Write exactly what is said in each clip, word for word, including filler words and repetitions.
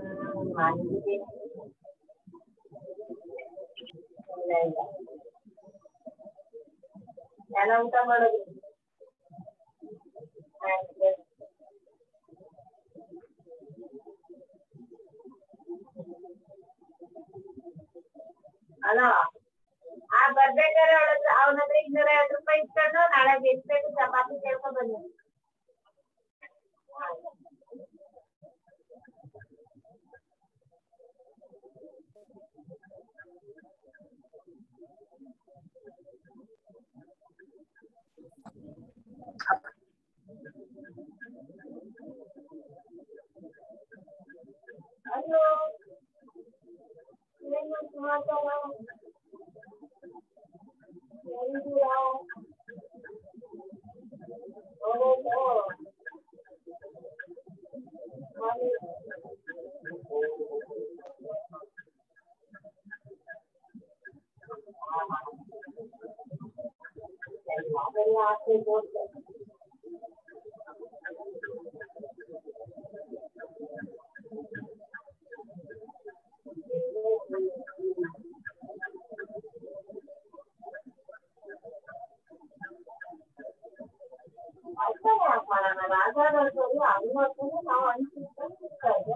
ಎಲ್ಲ ಊಟ ಮಾಡೋದು ಅಲ್ಲ ಆ ಬರ್ಬೇಕಾದ್ರೆ ಅವಳ ಹತ್ರ ಅವನ ಹತ್ರ ಇನ್ನೂರ ಐವತ್ತು ರೂಪಾಯಿ ಇಸ್ಕೊಂಡು ನಾಳೆ ಎಸ್ಬೇಕು ಚಪಾತಿ ಕೇಳ್ಕೊಂಡ್ ಬನ್ನಿ. ಅಯ್ಯೋ ಏನು ಸಮಾಚಾರ ಎಲ್ಲಿದ್ದೀರಾ? ಹೌದು ರಾಜಾದಲ್ಲಿ ಅನುಮತಿ ನಾವು ಅನ್ಸಿದ್ರೆ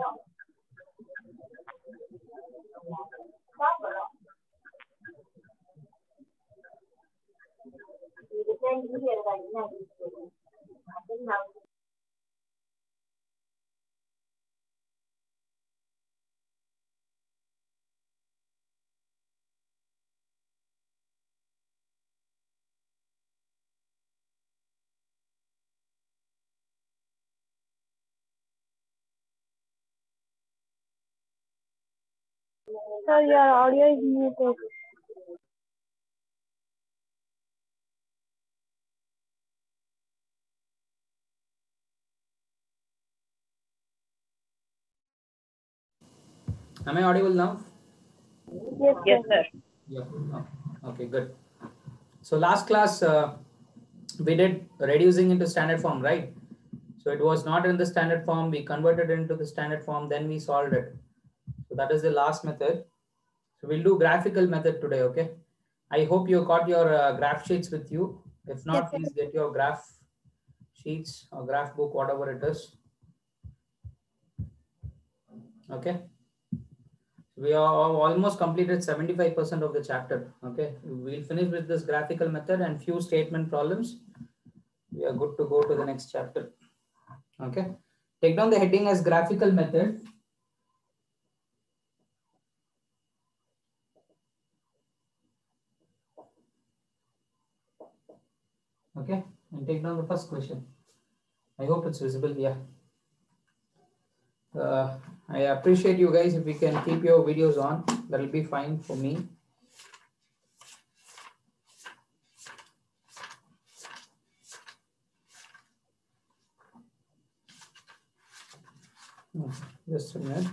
ಅದನ್ನ ನಾವು Sir, your audio is muted. Am I audible now? Yes, Yes, sir. Yeah. Oh, okay, good. So last class uh, we did reducing into standard form, right? So it was not in the standard form. We converted it into the standard form. Then we solved it. So that is the last method. So we'll do graphical method today. Okay. I hope you got your uh, graph sheets with you. If not, Yes, please get your graph sheets or graph book, whatever it is. Okay. We are almost completed seventy-five percent of the chapter. Okay. We'll finish with this graphical method and few statement problems. We are good to go to the next chapter. Okay. Take down the heading as graphical method. Okay. And take down the first question. I hope it's visible. Yeah. Uh, I appreciate you guys. If we can keep your videos on, that will be fine for me. Just a minute.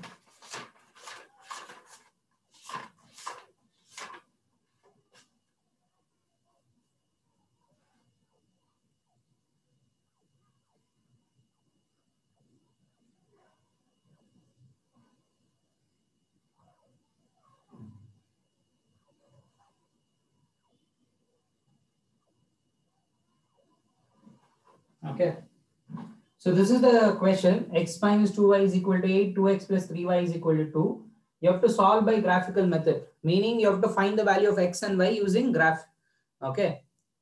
Okay. So this is the question. X minus two y is equal to eight, two x plus three y is equal to two. You have to solve by graphical method, meaning you have to find the value of x and y using graph. Okay.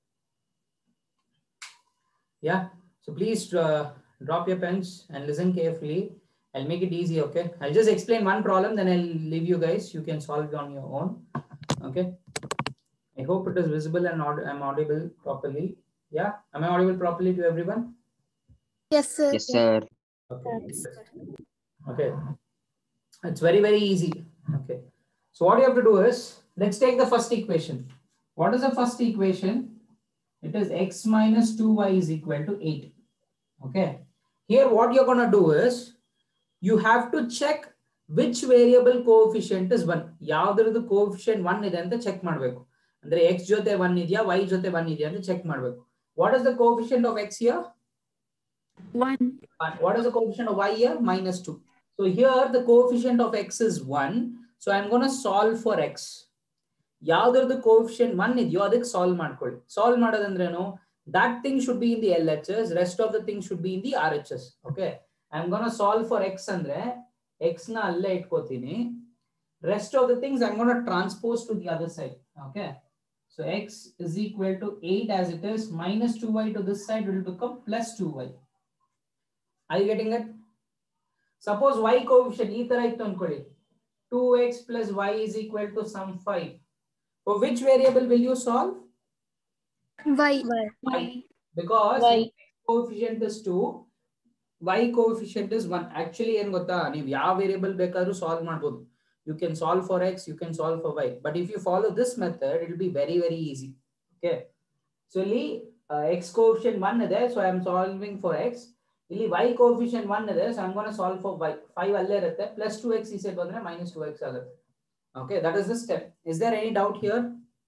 Yeah. So please uh, drop your pens and listen carefully. I'll make it easy. Okay. I'll just explain one problem, then I'll leave you guys. You can solve it on your own. Okay. I hope it is visible and aud I'm audible properly. Yeah. Am I audible properly to everyone? Yes, sir. Yes, sir. Okay. Okay. It's very, very easy. Okay. So what you have to do is, let's take the first equation. What is the first equation? It is x minus two y is equal to eight. Okay. Here what you're going to do is, you have to check which variable coefficient is one. Yavrdu coefficient one ide anta check madbeku. Andre x jote one idya, y jote one idya anta check madbeku. What is the coefficient of x here? One. What is the coefficient of y here? Minus two. So So here the coefficient of x is one. So I'm going to solve for x. ಯಾವ್ದ್ರದ್ದು coefficient one ಇದೆಯೋ ಅದಕ್ಕೆ solve ಮಾಡ್ಕೊಳ್ಳಿ. Solve ಮಾಡೋದಂದ್ರೇನು? That thing should be in the L H S, rest of the things should be in the R H S. Okay. I'm going to solve for x ಅಂದ್ರೆ x ನ ಅಲ್ಲೇ ಇಟ್ಕೋತೀನಿ. Rest of the things I'm going to transpose to the other side. Okay. So x is equal to eight as it is, minus two y to this side will become plus two y. Are you getting it? Suppose y coefficient ee tara ittu ankoli. two x plus y is equal to some five. For which variable will you solve? Y. Y. Because Y. x coefficient is two, y coefficient is one. Actually ಏನು ಗೊತ್ತಾ, ನೀವು ಯಾವ variable ಬೇಕಾದರೂ solve ಮಾಡಬಹುದು. You can solve for x, you can solve for y. But if you follow this method, it will be very very easy. Okay. So ಇಲ್ಲಿ uh, x coefficient one ಇದೆ, so I am solving for x. ಇಲ್ಲಿ y coefficient one ಇದೆ, so I am going to solve for y. five ಅಲ್ಲೇ ಇರುತ್ತೆ, plus two x ಈ side ಬಂದ್ರೆ minus two x ಆಗುತ್ತೆ. Okay, that is the step. Is there any doubt here?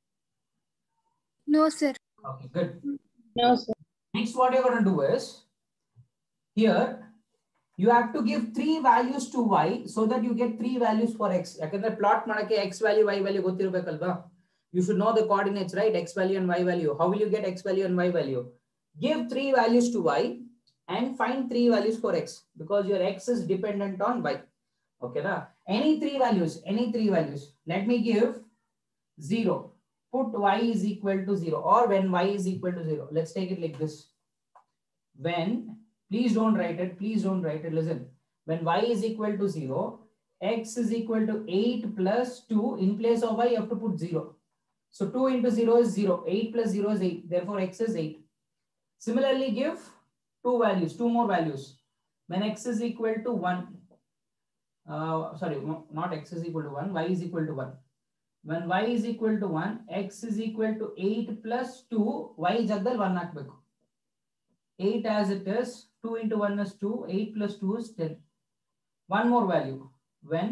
No, sir. Okay, good. No, sir. Next, what you're going to do is, here, you have to give three values to y so that you get three values for x. Yakandre plot ಮಾಡಕ್ಕೆ x value, y value ಗೊತ್ತಿರಬೇಕಲ್ವಾ? You should know the coordinates, right? X value and y value. How will you get x value and y value? Give three values to y and find three values for x, because your x is dependent on y. Okay, na? Any three values, any three values. Let me give zero. Put y is equal to zero, or when y is equal to zero. Let's take it like this. When, please don't write it, please don't write it. Listen, when y is equal to zero, x is equal to eight plus two. In place of y, you have to put zero. So two into zero is zero. eight plus zero is eight. Therefore, x is eight. Similarly, give two values, two more values. When x is equal to one, uh, sorry, not x is equal to one, y is equal to one. When y is equal to one, x is equal to eight plus two, y jagadal one hakbeku. eight as it is, two into one is two, eight plus two is ten. One more value. When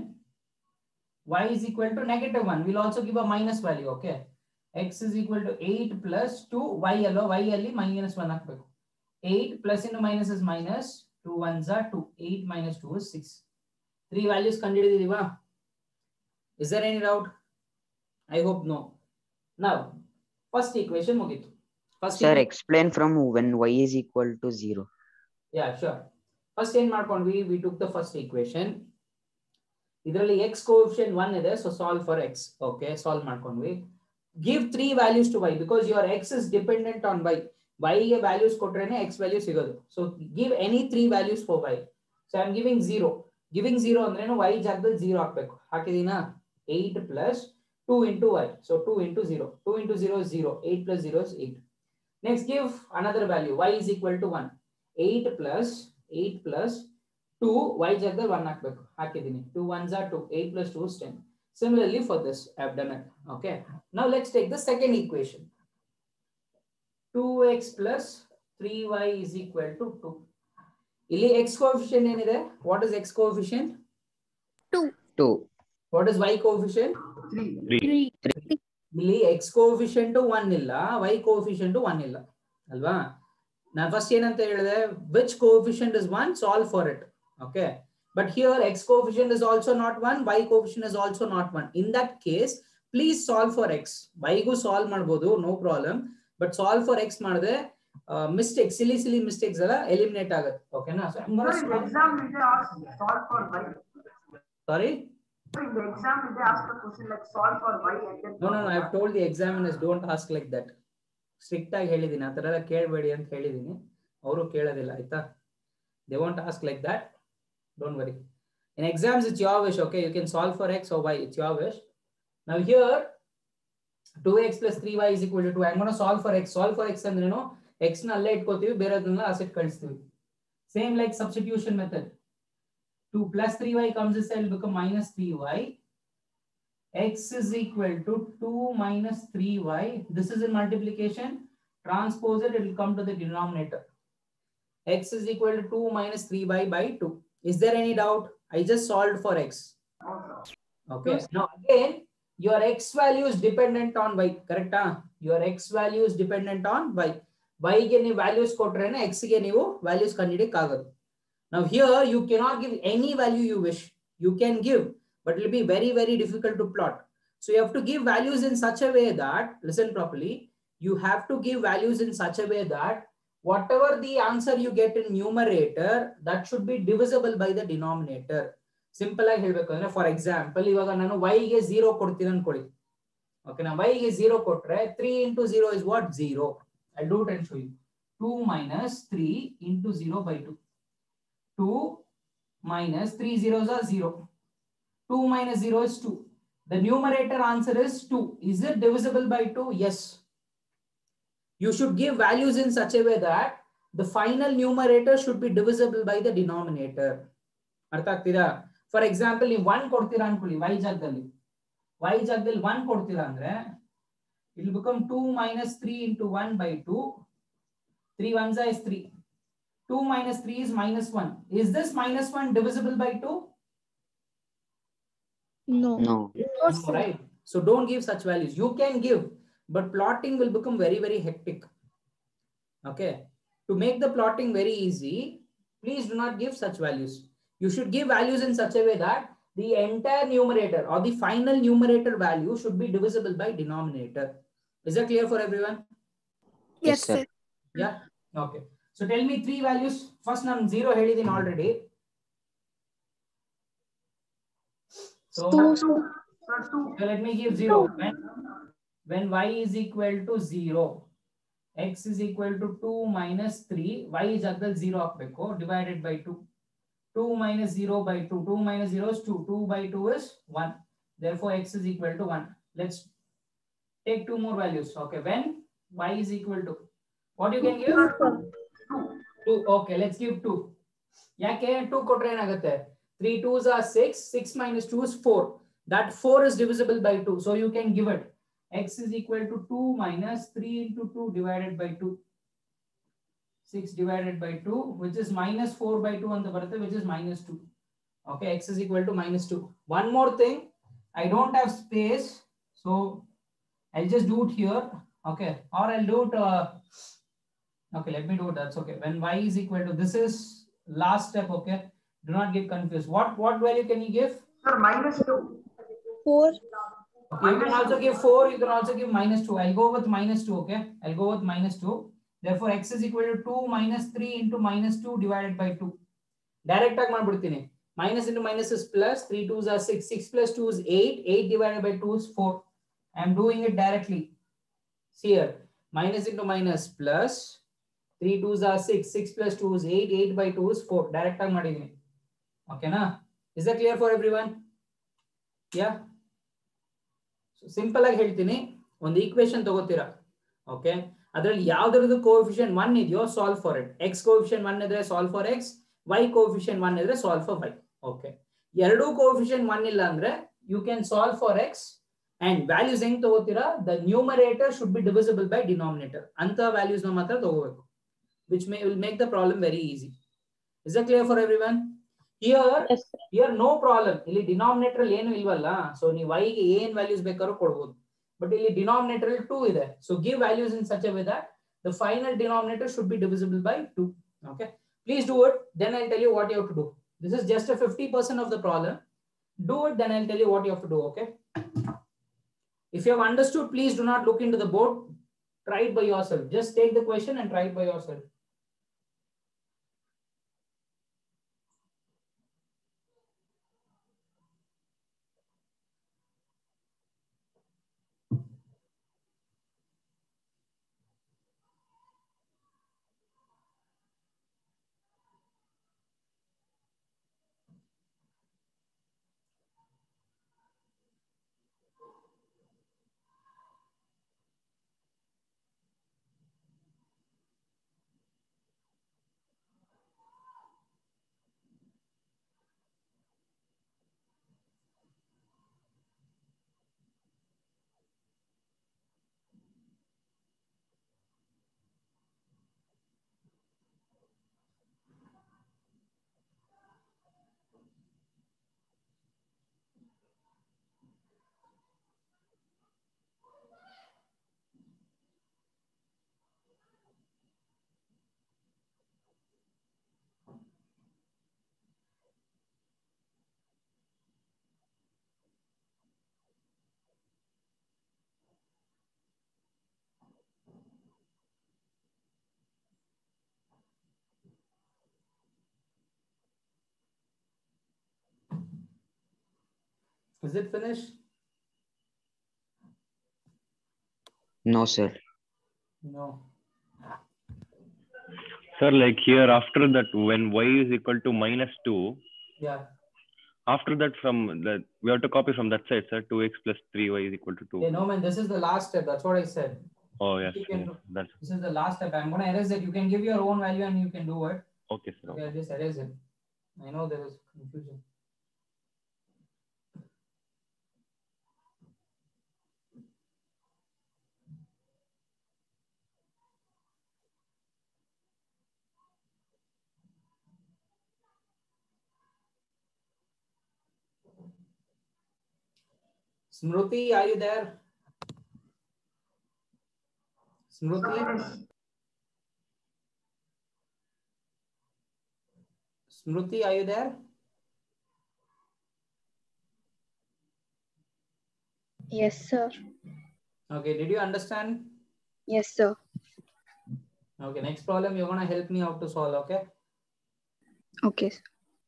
y is equal to negative one, we'll also give a minus value, okay? X is equal to eight plus two, y allo, y alli minus one hakbeku. eight plus into minus is minus, two ones are two, eight minus two is six. Three values ಕಂಡುಹಿಡಿದಿದೀವಾ? Is there any doubt? I hope no. Now, first equation ಮುಗಿತು. First Sir, equation. explain from when y is equal to zero. Yeah, sure. First ಏನ್ ಮಾಡ್ಕೊಂಡ್ವಿ, we took the first equation. ಇದರಲ್ಲಿ x coefficient one ಇದೆ, so solve for x. Okay, solve ಮಾಡ್ಕೊಂಡ್ವಿ. Give three values to y because your x is dependent on y. Y ಗೆ values ಕೊಟ್ರೇನೆ x value ಸಿಗೋದು. So give any three values for y. So I am giving zero. Giving zero ಅಂದ್ರೇನು y ಜಾಗದಲ್ಲಿ zero ಹಾಕಬೇಕು. ಹಾಕಿದೀನಾ? eight plus two into y. So two into zero. two into zero is zero. eight plus zero is eight. Next, give another value. Y is equal to one. eight plus eight plus two. Y jagadal one hakbeku. Hakidini. two ones are two. eight plus two is ten. Similarly for this, I have done it. Okay. Now let's take the second equation. two x plus three y is equal to two. Illi x coefficient enide? What is x coefficient? two. two. What is y coefficient? three. ಇಲ್ಲಿ x coefficient one ಇಲ್ಲ, y coefficient one ಇಲ್ಲ ಅಲ್ವಾ? ನಾನು first ಏನಂತ ಹೇಳಿದೆ, which coefficient is one, solve for it. Okay, but here x coefficient is also not one, y coefficient is also not one. In that case, please solve for x. y ಗೂ solve ಮಾಡಬಹುದು, no problem, but solve for x ಮಾಡಿದ್ರೆ mistake, silly silly mistakes ಎಲ್ಲ eliminate ಆಗುತ್ತೆ. ಓಕೆನಾ? So I'm going to solve. Exam is asked solve for y. Sorry? In the exam, they ask the question like solve for y and then. No, no, no. I have told the examiners don't ask like that. Strict ಆಗಿ ಹೇಳಿದೀನಿ, ಆ ತರ ಎಲ್ಲ ಕೇಳಬೇಡಿ ಅಂತ ಹೇಳಿದೀನಿ. ಅವರು ಕೇಳೋದಿಲ್ಲ, ಆಯ್ತಾ? They won't ask like that. Don't worry. In exams, it's your wish. Okay, you can solve for x or y. It's your wish. Now here, two x plus three y is equal to two. I'm going to solve for x. Solve for x ಅಂದ್ರೆ ಏನು? x ನ ಅಲ್ಲೇ ಇಟ್ಕೋತೀವಿ, ಬೇರೆದನ್ನ ಆಸೆಟ್ ಕಳಿಸ್ತೀವಿ. Same like substitution method. two plus three y comes inside, will become minus three y. X is equal to two minus three y. This is in multiplication. Transpose it, it will come to the denominator. X is equal to two minus three y by two. Is there any doubt? I just solved for x. Okay. Now again, your x value is dependent on y. Correct? Huh? Your x value is dependent on y. Y ಗೆ ನೀವು values ಕೊಟ್ರೇನೆ x ಗೆ ನೀವು values ಕಂಡುಹಿಡಿಯಕ್ಕೆ ಆಗೋದು. Now here you cannot give any value you wish. You can give, but it will be very, very difficult to plot. So you have to give values in such a way that, listen properly, you have to give values in such a way that whatever the answer you get in numerator, that should be divisible by the denominator. Simple ಆಗಿ ಹೇಳಬೇಕು ಅಂದ್ರೆ for example ಇವಾಗ ನಾನು y ಗೆ zero ಕೊಡ್ತೀನಿ ಅನ್ಕೊಳ್ಳಿ. Okay, now y ಗೆ zero ಕೊಟ್ರೆ three into zero is what? zero. I'll do it and show you. two minus three into zero by two. two minus three zeros are zero. two minus zero is two. The numerator answer is two. Is it divisible by two? Yes. You should give values in such a way that the final numerator should be divisible by the denominator. ಅರ್ಥ ಆಗ್ತಿದಾ? For example ನೀವು one ಕೊಡ್ತೀರಾ ಅನ್ಕೊಳ್ಳಿ y ಜಾಗದಲ್ಲಿ. y ಜಾಗದಲ್ಲಿ one ಕೊಡ್ತೀರಾ ಅಂದ್ರೆ it will become two minus three into one by two. three ones is three. two minus three is minus one. Is this minus one divisible by two? No. No. No, right? So don't give such values. You can give, but plotting will become very, very hectic. Okay. To make the plotting very easy, please do not give such values. You should give values in such a way that the entire numerator or the final numerator value should be divisible by denominator. Is that clear for everyone? Yes, sir. Yeah. Okay. So tell me three values. First, I'm zero ಹೇಳಿದೀನಿ already. So, Two. Sir, two. so let me give zero. When, when y is equal to zero, x is equal to two minus three, y is equal zero ಹಾಕ್ಬೇಕು, divided by two. two minus zero by two. two minus zero is two. two by two is one. Therefore, x is equal to one. Let's take two more values. Okay. When y is equal to, what you can give? two. Okay. Let's give two. ಯಾಕೆ two ಕೊಟ್ರೆ ಏನಾಗುತ್ತೆ? three twos are six. six minus two is four. That four is divisible by two. So you can give it. X is equal to two minus three into two divided by two. six divided by two, which is minus four by two on the birthday, which is minus two. Okay, x is equal to minus two. One more thing, I don't have space, so I'll just do it here. Okay, or I'll do it. Uh, okay, let me do it. That's okay. When y is equal to, this is last step. Okay, do not get confused. What what value can you give? Sir, minus two. Four. Okay, you can also give four. You can also give minus two. I'll go with minus two. Okay, I'll go with minus two. Therefore, x is equal to two minus three into minus two divided by two. Direct ಆಗಿ ಮಾಡ್ಬಿಡ್ತೀನಿ. Minus into minus is plus. three twos are six. six plus two is eight. eight divided by two is four. I am doing it directly. See here. Minus into minus plus. three twos are six. six plus two is eight. eight by two is four. Direct ಆಗಿ ಮಾಡಿದ್ದೀನಿ. Okay na? Is that clear for everyone? Yeah. So simple ಆಗಿ ಹೇಳ್ತೀನಿ. ಒಂದು equation ತಗೋತೀರಾ. Okay. ಅದರಲ್ಲಿ ಯಾವ್ದ್ರದ್ದು coefficient one ಇದೆಯೋ solve for it. X coefficient one ಇದ್ರೆ solve for x, y coefficient one ಇದ್ರೆ ಸಾಲ್ವ್ ಫಾರ್ ವೈ. ಓಕೆ, ಎರಡೂ ಕೋಎಫಿಷಿಯಂಟ್ ಒನ್ ಇಲ್ಲ ಅಂದ್ರೆ you can solve for x and values ಹೆಂಗ್ ತಗೋತೀರಾ, the numerator should be divisible by denominator ಅಂತ values ನ ಮಾತ್ರ ತಗೋಬೇಕು, which may will make the problem very easy. Is that clear for everyone? Here here no problem. ಇಲ್ಲಿ denominator ಏನು ಇಲ್ವಲ್ಲ, so ನೀವು ವೈ ಗೆ ಏನ್ ವ್ಯಾಲ್ಯೂಸ್ ಬೇಕಾದ್ರೂ ಕೊಡ್ಬೋದು. But ಇಲ್ಲಿ denominator two ಇದೆ. So give values in such a way that the final denominator should be divisible by two. Okay. Please do it. Then I'll tell you what you have to do. This is just a fifty percent of the problem. Do it. Then I'll tell you what you have to do. Okay. If you have understood, please do not look into the board. Try it by yourself. Just take the question and try it by yourself. Is it finished? No, sir. No. Sir, like here after that, when y is equal to minus two, Yeah. after that from that we have to copy from that side, sir. two x plus three y is equal to two. Yeah, no man, this is the last step. That's what I said. Oh yes, You can yes, do- that's This is the last step. I'm gonna erase it. You can give your own value and you can do it. okay, sir. Okay, I'll just erase it. I know there is confusion. Smruti, are you there? Smruti? Finish. Smruti, are you there? Yes, sir. Okay, did you understand? Yes, sir. Okay, next problem you're gonna help me out to solve, okay? Okay, sir.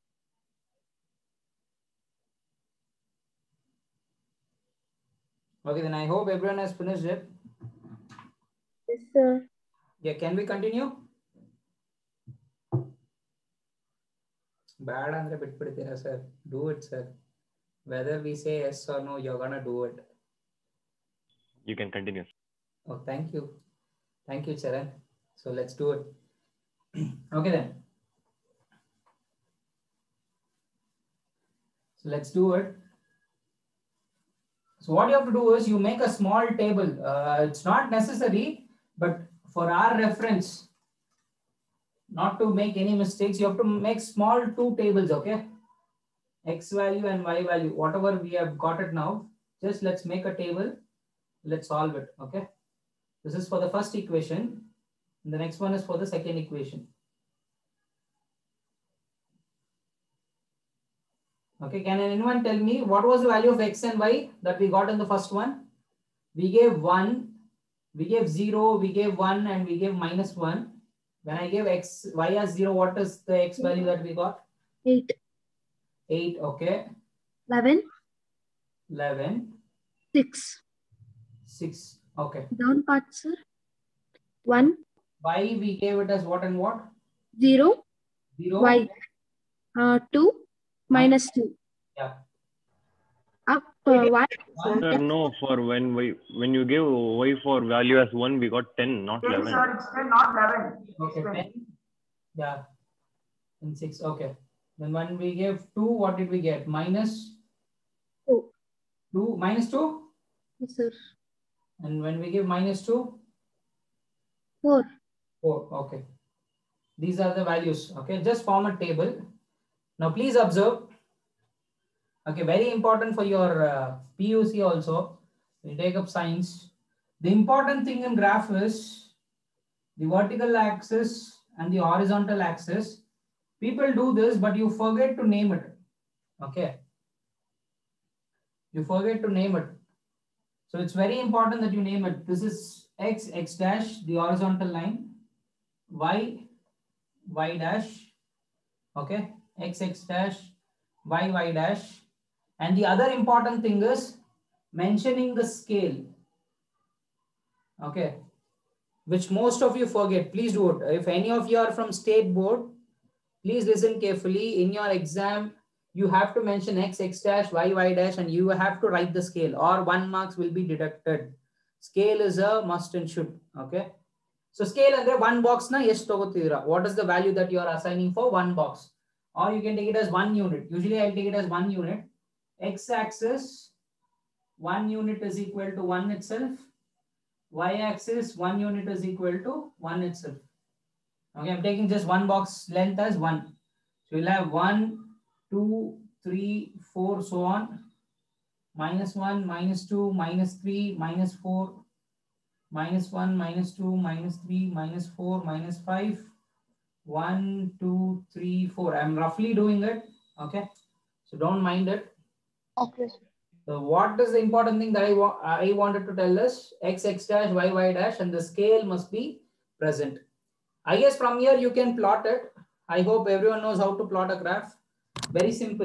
Okay, then I hope everyone has finished it. Yes, sir. Yeah, can we continue? Bad andre bitpidtira, sir. Do it, sir. Whether we say yes or no, you're gonna do it. You can continue. Oh, thank you. Thank you, Charan. So let's do it. Okay then. So let's do it. So what you have to do is you make a small table. Uh, it's not necessary, but for our reference, not to make any mistakes, you have to make small two tables, okay? X value and Y value, whatever we have got it now, just let's make a table. Let's solve it, okay? This is for the first equation. And the next one is for the second equation. Okay, can anyone tell me what was the value of X and Y that we got in the first one? We gave one, we gave zero, we gave one, and we gave minus one. When I gave X, Y as zero, what is the X value that we got? Eight. eight, okay. Eleven. eleven. Six. six, okay. Down part, sir. One. Y we gave it as what and what? Zero. zero. Y. Uh, two. Minus two. Yeah. Up. Uh, one. Sir, no, for when we when you give y for value as one, we got ten, not ten, eleven. sir, it's ten, not eleven. Okay, It's ten. ten. Yeah. And six, okay. Then when we gave two, what did we get? Minus Two. two, minus two? Yes, sir. And when we give minus two? Four. four, okay. These are the values, okay? Just form a table. Now please observe. Okay, very important for your uh, P U C also. You take up science. The important thing in graph is the vertical axis and the horizontal axis. People do this, but you forget to name it. Okay. You forget to name it. So it's very important that you name it. This is X, X dash, the horizontal line. Y, Y dash. Okay. X, X dash, Y, Y dash. And the other important thing is mentioning the scale. Okay. Which most of you forget. Please do it. If any of you are from state board, please listen carefully. In your exam, you have to mention X, X dash, Y, Y dash, and you have to write the scale or one marks will be deducted. Scale is a must and should. Okay. So scale and one box na yes togotira. What is the value that you are assigning for one box? Or you can take it as one unit. Usually I'll take it as one unit. X axis, one unit is equal to one itself. Y axis, one unit is equal to one itself. Okay, I'm taking just one box length as one. So we'll have one, two, three, four, so on. Minus one, minus two, minus three, minus four, minus one, minus two, minus three, minus four, minus five. One, two, three, four. I'm roughly doing it. Okay. So don't mind it. Okay. So what is the important thing that I, wa I wanted to tell us? X, X dash, Y, Y dash, and the scale must be present. I guess from here you can plot it. I hope everyone knows how to plot a graph. Very simple.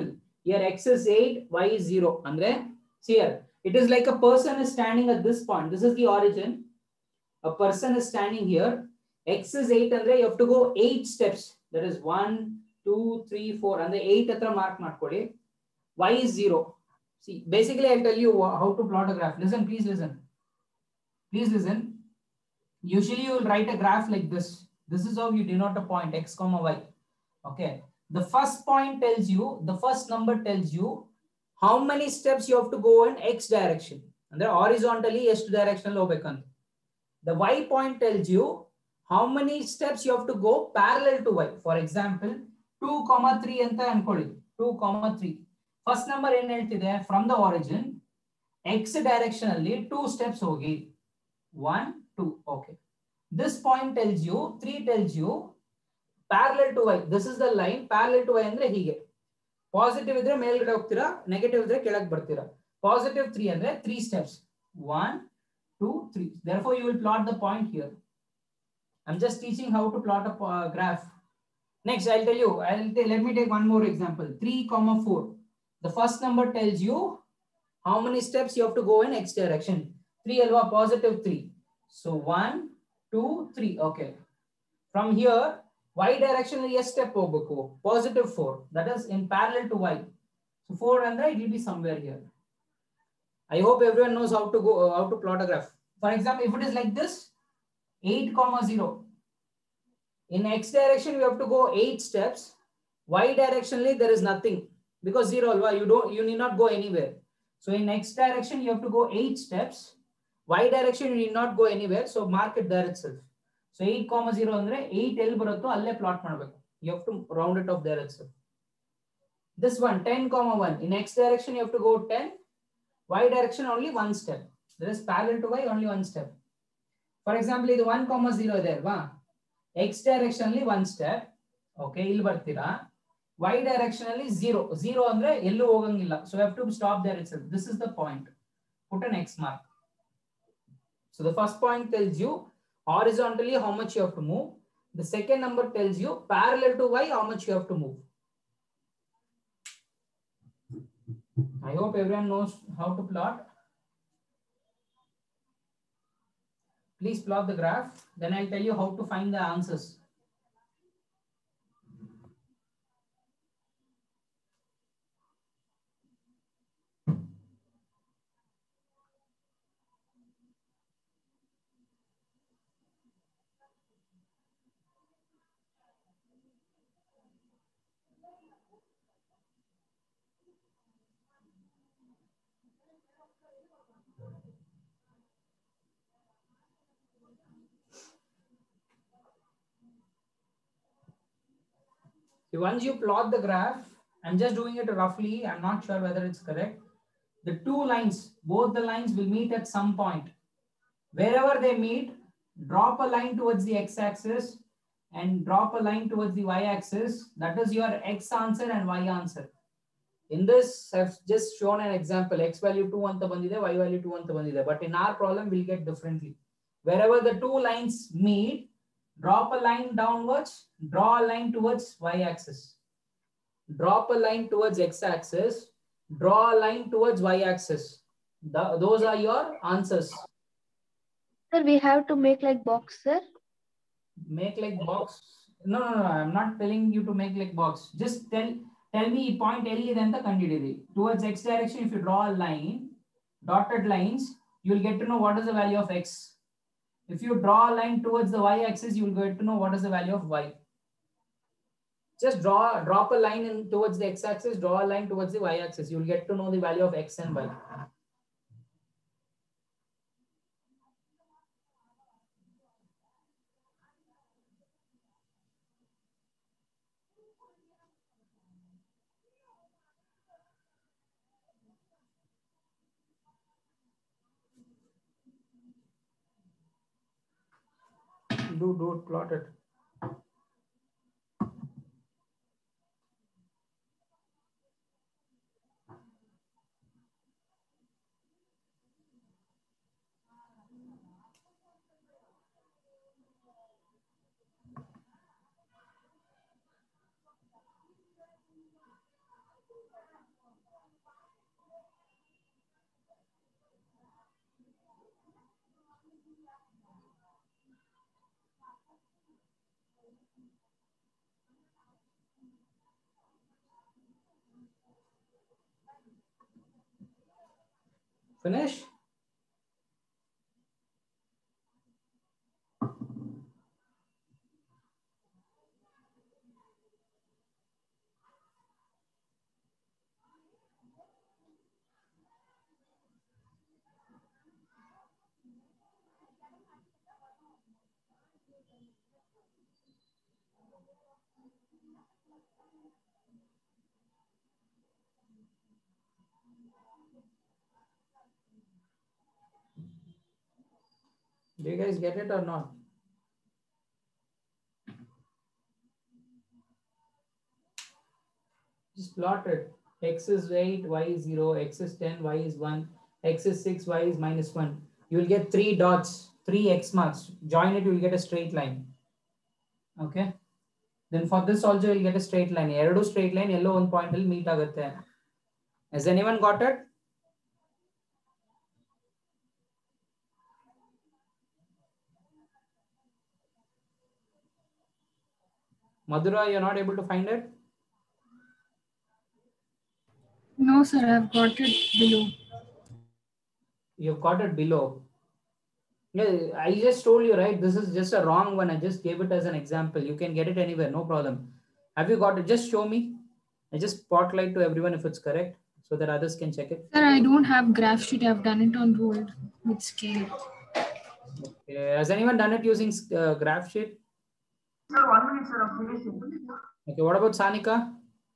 Here x is eight, y is zero. Andre, see here, it is like a person is standing at this point. This is the origin. A person is standing here. X is eight, Andre, you have to go eight steps. That is one, two, three, four. And the eight atra mark markoli. Y is zero. See, basically, I'll tell you how to plot a graph. Listen, please listen. Please listen. Usually, you will write a graph like this. This is how you denote a point, x comma y. Okay. The first point tells you, the first number tells you how many steps you have to go in x direction. And then horizontally, ಎಷ್ಟು direction ಹೋಗ್ಬೇಕಂತ. The y point tells you how many steps you have to go parallel to y. For example, two comma three ಅಂತ ಅನ್ಕೊಳ್ಳಿ. two comma three. First number ಏನು ಹೇಳ್ತಿದೆ? From the origin, x direction ಅಲ್ಲಿ two steps ಹೋಗಿ. one, two. Okay. This point tells you, three tells you parallel to y. This is the line parallel to y ಅಂದ್ರೆ ಹೀಗೆ. Positive ಇದ್ರೆ ಮೇಲ್ಗಡೆ ಹೋಗ್ತೀರಾ, negative ಇದ್ರೆ ಕೆಳಗೆ ಬರ್ತೀರಾ. Positive three ಅಂದ್ರೆ three steps. one, two, three. Therefore, you will plot the point here. I'm just teaching how to plot a uh, graph. Next, I'll tell you. I'll t- let me take one more example. three comma four. The first number tells you how many steps you have to go in x direction. three alwa positive three. So one, two, three. Okay. From here, y direction yes step hoಗಬೇಕು. Positive four. That is in parallel to y. So four and it will be somewhere here. I hope everyone knows how to go uh, how to plot a graph. For example, if it is like this, eight comma zero. In x direction, you have to go eight steps. Y directionally, there is nothing because zero alwa, you don't you need not go anywhere. So in x direction, you have to go eight steps. Y direction, you need not go anywhere. So mark it there itself. So eight comma zero andre eight ಎಲ್ಲಿ ಬರುತ್ತೋ ಅಲ್ಲೇ plot ಮಾಡಬೇಕು. You have to round it off there itself. This one ten comma one. In x direction, you have to go ten. Y direction only one step. There is parallel to y only one step. For example, ಇದು one comma zero ಇದೆ ಅಲ್ವಾ? X direction ಅಲ್ಲಿ one step. Okay, ಇಲ್ಲಿ ಬರ್ತೀರಾ. Y direction ಅಲ್ಲಿ zero. zero ಅಂದ್ರೆ ಎಲ್ಲೂ ಹೋಗಂಗಿಲ್ಲ. So you have to stop there itself. This is the point. Put an X mark. So the first point tells you horizontally how much you have to move. The second number tells you parallel to y how much you have to move. I hope everyone knows how to plot. Please plot the graph. Then I'll tell you how to find the answers. So once you plot the graph, I'm just doing it roughly. I'm not sure whether it's correct. The two lines, both the lines will meet at some point. Wherever they meet, drop a line towards the x-axis and drop a line towards the y-axis. That is your x answer and y answer. In this, I've just shown an example. X value two anta bandide, y value two anta bandide. But in our problem, we'll get differently. Wherever the two lines meet, drop a line downwards, draw a line towards y-axis. Drop a line towards x-axis, draw a line towards y-axis. Those are your answers. Sir, we have to make like box, sir. Make like box. No, no, no. I'm not telling you to make like box. Just tell tell me point L anta kandididi. Towards x direction, if you draw a line, dotted lines, you will get to know what is the value of x. If you draw a line towards the y-axis, you will get to know what is the value of y. Just draw, drop a line in towards the x-axis, draw a line towards the y-axis. You will get to know the value of x and y. Do, do, plot it. Finish? Do you guys get it or not? Just plot it. X is eight, y is zero, x is ten, y is one, x is six, y is minus one. You will get three dots, three x marks. Join it, you will get a straight line. Okay. Then for this also, you will get a straight line. Eradu straight line, yellow one point will meet agutte. Has anyone got it? Madhura, you're not able to find it? No, sir, I've got it below. You've got it below. Yeah, I just told you, right? This is just a wrong one. I just gave it as an example. You can get it anywhere, no problem. Have you got it? Just show me. I just spotlight to everyone if it's correct so that others can check it. Sir, I don't have graph sheet. I've done it on rolled with scale. Okay. Has anyone done it using uh, graph sheet? Sir, one minute, sir, I'm finishing. Okay. What about Sanika?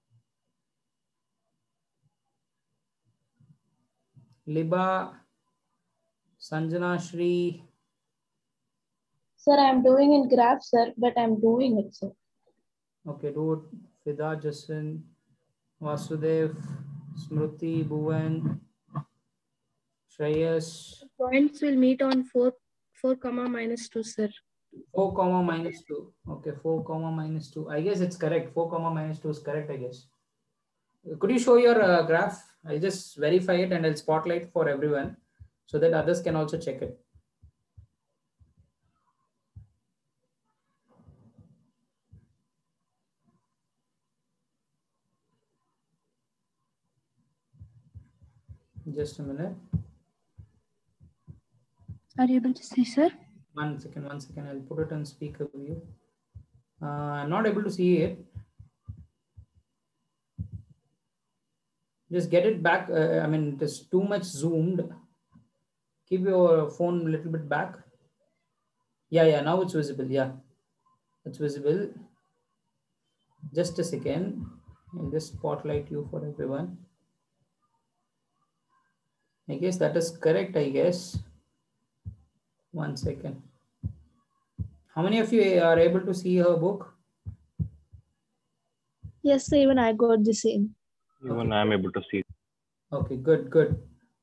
Liba, Sanjana, Shri. Sir, I'm doing in graph, sir, but I'm doing it, sir. Okay, do it. Fida, Justin, Vasudev, Smruti, Bhuvan, Shreyas. Points will meet on four, four comma minus two, sir. four comma minus two. Okay, four comma minus two. I guess it's correct. four comma minus two is correct, I guess. Could you show your uh, graph? I'll just verify it and I'll spotlight for everyone so that others can also check it. Just a minute. Are you able to see, sir? One second, one second. I'll put it on speaker view. Uh, I'm not able to see it. Just get it back. Uh, I mean, it is too much zoomed. Keep your phone a little bit back. Yeah, yeah, now it's visible. Yeah, it's visible. Just a second. I'll just spotlight you for everyone. I guess that is correct, I guess. One second. How many of you are able to see her book? Yes, sir, even I got the same. Even okay. I'm able to see. Okay, good, good.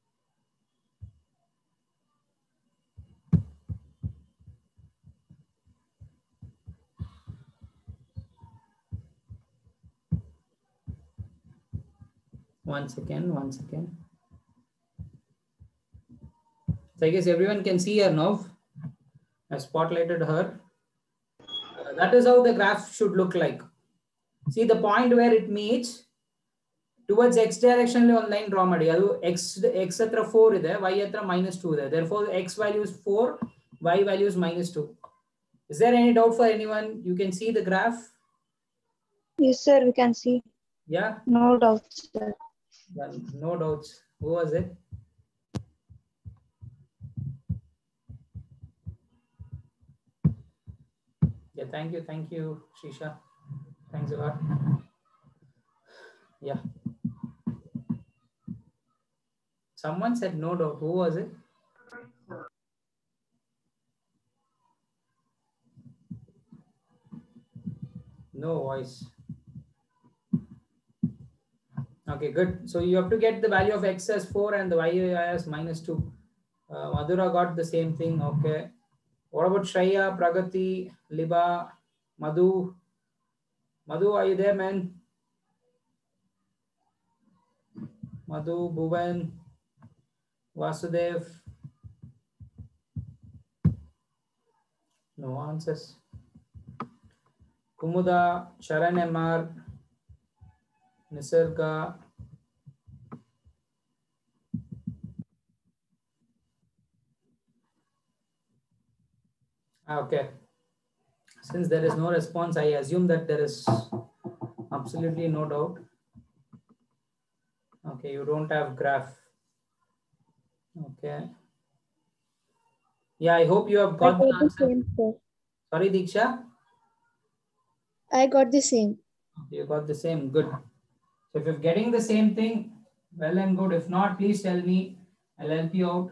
One second, one second. So I guess everyone can see her now. I spotlighted her. Uh, that is how the graph should look like. See the point where it meets towards x direction on line draw ಮಾಡಿ ಅದು x x ಹತ್ರ four ಇದೆ y ಹತ್ರ minus two ಇದೆ. Therefore x value is four, y value is minus two. Is there any doubt for anyone? You can see the graph? Yes, sir, we can see. Yeah? No doubts, sir. Well, no doubts. Who was it? Yeah, thank you, thank you, Shisha. Thanks a lot. Yeah. Someone said no doubt. Who was it? No voice. Okay, good. So you have to get the value of x as four and the y as minus two. Uh, Madhura got the same thing. Okay. What about Shreya, Pragati, Liba, Madhu? Madhu, are you there, man? Madhu, Bhuvan, Vasudev. No answers. Kumuda, Sharan M R, Nisarga. Okay. Since there is no response, I assume that there is absolutely no doubt. Okay, you don't have graph. Okay. Yeah, I hope you have I got got the the answer. same, sir. Sorry, Diksha. I got the same. You got the same. Good. So if you're getting the same thing, well and good. If not, please tell me. I'll help you out.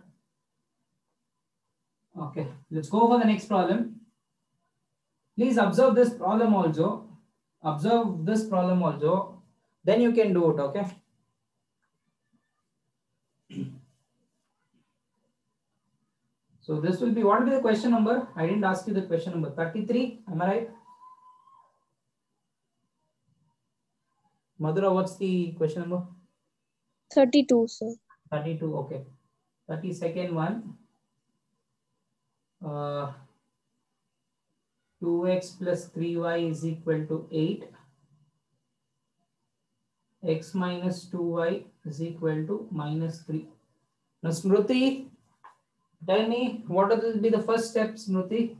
Okay, let's go for the next problem. Please observe this problem also. Observe this problem also. Then you can do it, okay? So this will be, what will be the question number? I didn't ask you the question number. thirty-three, am I right? Madhura, what's the question number? thirty-two, sir. thirty-two, okay. thirty-second one. Uh, two x plus three y is equal to eight. X minus two y is equal to minus three. Now, Smriti, tell me what will be the first step, Smriti?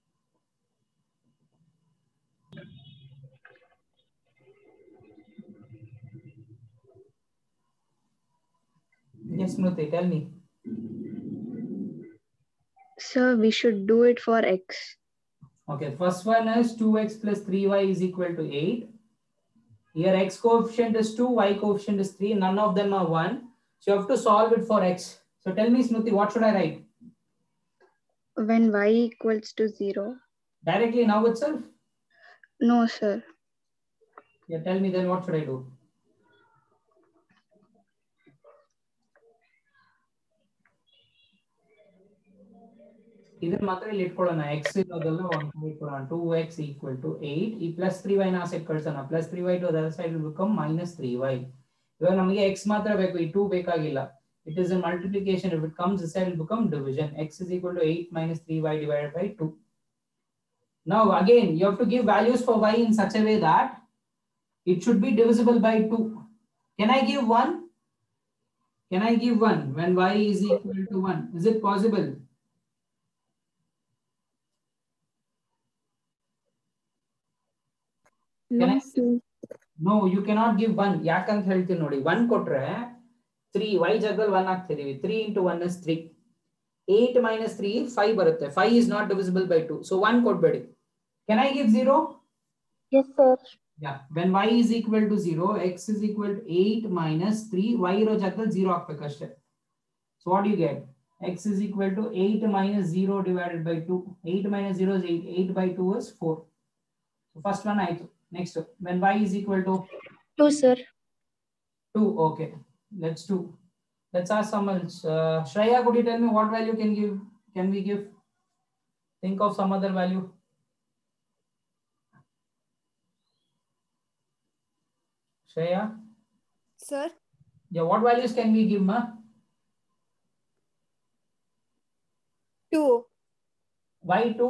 Yes, Smriti, tell me. Sir, we should do it for x. Okay, first one is two x plus three y is equal to eight. Here x coefficient is two, y coefficient is three. None of them are one. So you have to solve it for x. So tell me, Smriti, what should I write? When y equals to zero. Directly now itself? No, sir. Yeah, tell me then what should I do? ಇದನ್ನ ಮಾತ್ರ ಇಲ್ಲಿ ಇಟ್ಕೊಳ್ಳೋಣ x ಇರೋದಲ್ಲ one ಇಟ್ಕೊಳ್ಳೋಣ two x equal to eight ಈ plus three y ನ ಆ side ಕಳ್ಸೋಣ plus three y to the other side will become minus three y ಇವಾಗ ನಮಗೆ x ಮಾತ್ರ ಬೇಕು ಈ two ಬೇಕಾಗಿಲ್ಲ it is a multiplication if it comes this side will become division x is equal to eight minus three y divided by two. Now again you have to give values for y in such a way that it should be divisible by two. Can I give one? Can I give one when y is equal to one? Is it possible? No, I, sir. no, you cannot give one. ಯಾಕಂತ ಹೇಳ್ತೀನಿ ನೋಡಿ one ಕೊಟ್ರೆ three y ಜಾಗದಲ್ಲಿ one ಹಾಕ್ತಿದೀವಿ three into one is three. eight minus three five ಬರುತ್ತೆ. five is not divisible by two. So one ಕೊಡ್ಬೇಡಿ. Can I give zero? Yes, sir. Yeah. When y is equal to zero, x is equal to eight minus three. Y ಇರೋ ಜಾಗದಲ್ಲಿ zero ಹಾಕ್ಬೇಕಷ್ಟೇ. So what do you get? X is equal to eight minus zero divided by two. eight minus zero is eight. eight by two is four. So first one ಆಯ್ತು. Next, when y is equal to Two, sir. two, okay, let's do. Let's ask someone else. Uh, Shreya, could you tell me what value can give? Can we give? Think of some other value. Shreya? Sir? Yeah, what values can we give, ma? Two. Why two?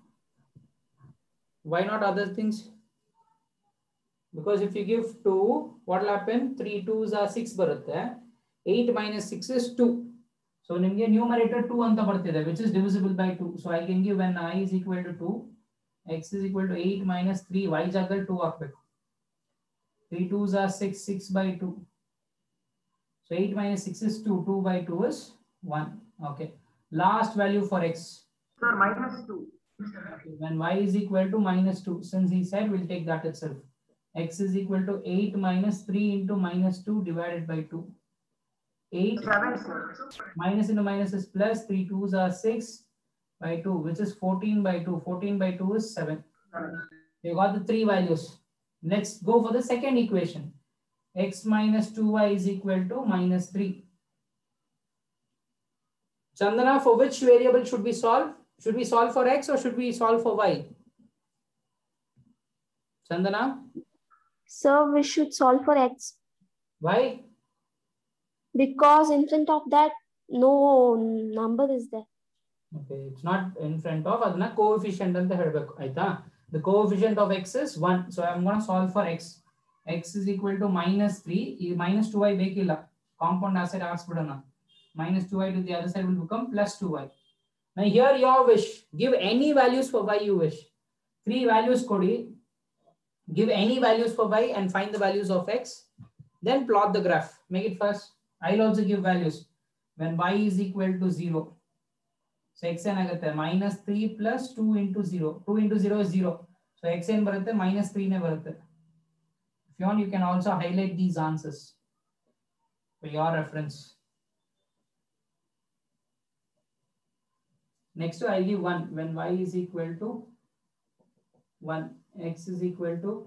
Why not other things? Because if you give two, what will happen? three twos are six barutte. eight minus six is two. So nimge numerator two anta bartide, which is divisible by two. So I can give when I is equal to two, x is equal to eight minus three, y jagal two hakbeku. three twos are six, six by two. So eight minus six is two, two by two is one. Okay. Last value for x. Sir, minus two. Okay. When y is equal to minus two, since he said we'll take that itself. X is equal to eight minus three into minus two divided by two. eight Seven, sir. minus into minus is plus, three twos are six by two, which is fourteen by two. fourteen by two is seven. Seven. You got the three values. Let's go for the second equation. X minus two y is equal to minus three. Chandana, for which variable should we solve? Should we solve for x or should we solve for y? Chandana? Sir, we should solve for x. Why? Because in front of that, no number is there. Okay, it's not in front of adna coefficient anta helbeku aita. The coefficient of x is one. So I'm going to solve for x. X is equal to minus three. Ee minus two y bekilla. Compound aside arts bidana. Minus two y to the other side will become plus two y. Now here your wish. Give any values for y you wish. Three values kodi. Give any values for y and find the values of x. Then plot the graph. Make it first. I'll also give values. When y is equal to zero. So xn agate minus three plus two into zero. two into zero is zero. So xn barate minus three ne barate. If you want, you can also highlight these answers for your reference. Next to I'll give one. When y is equal to one, x is equal to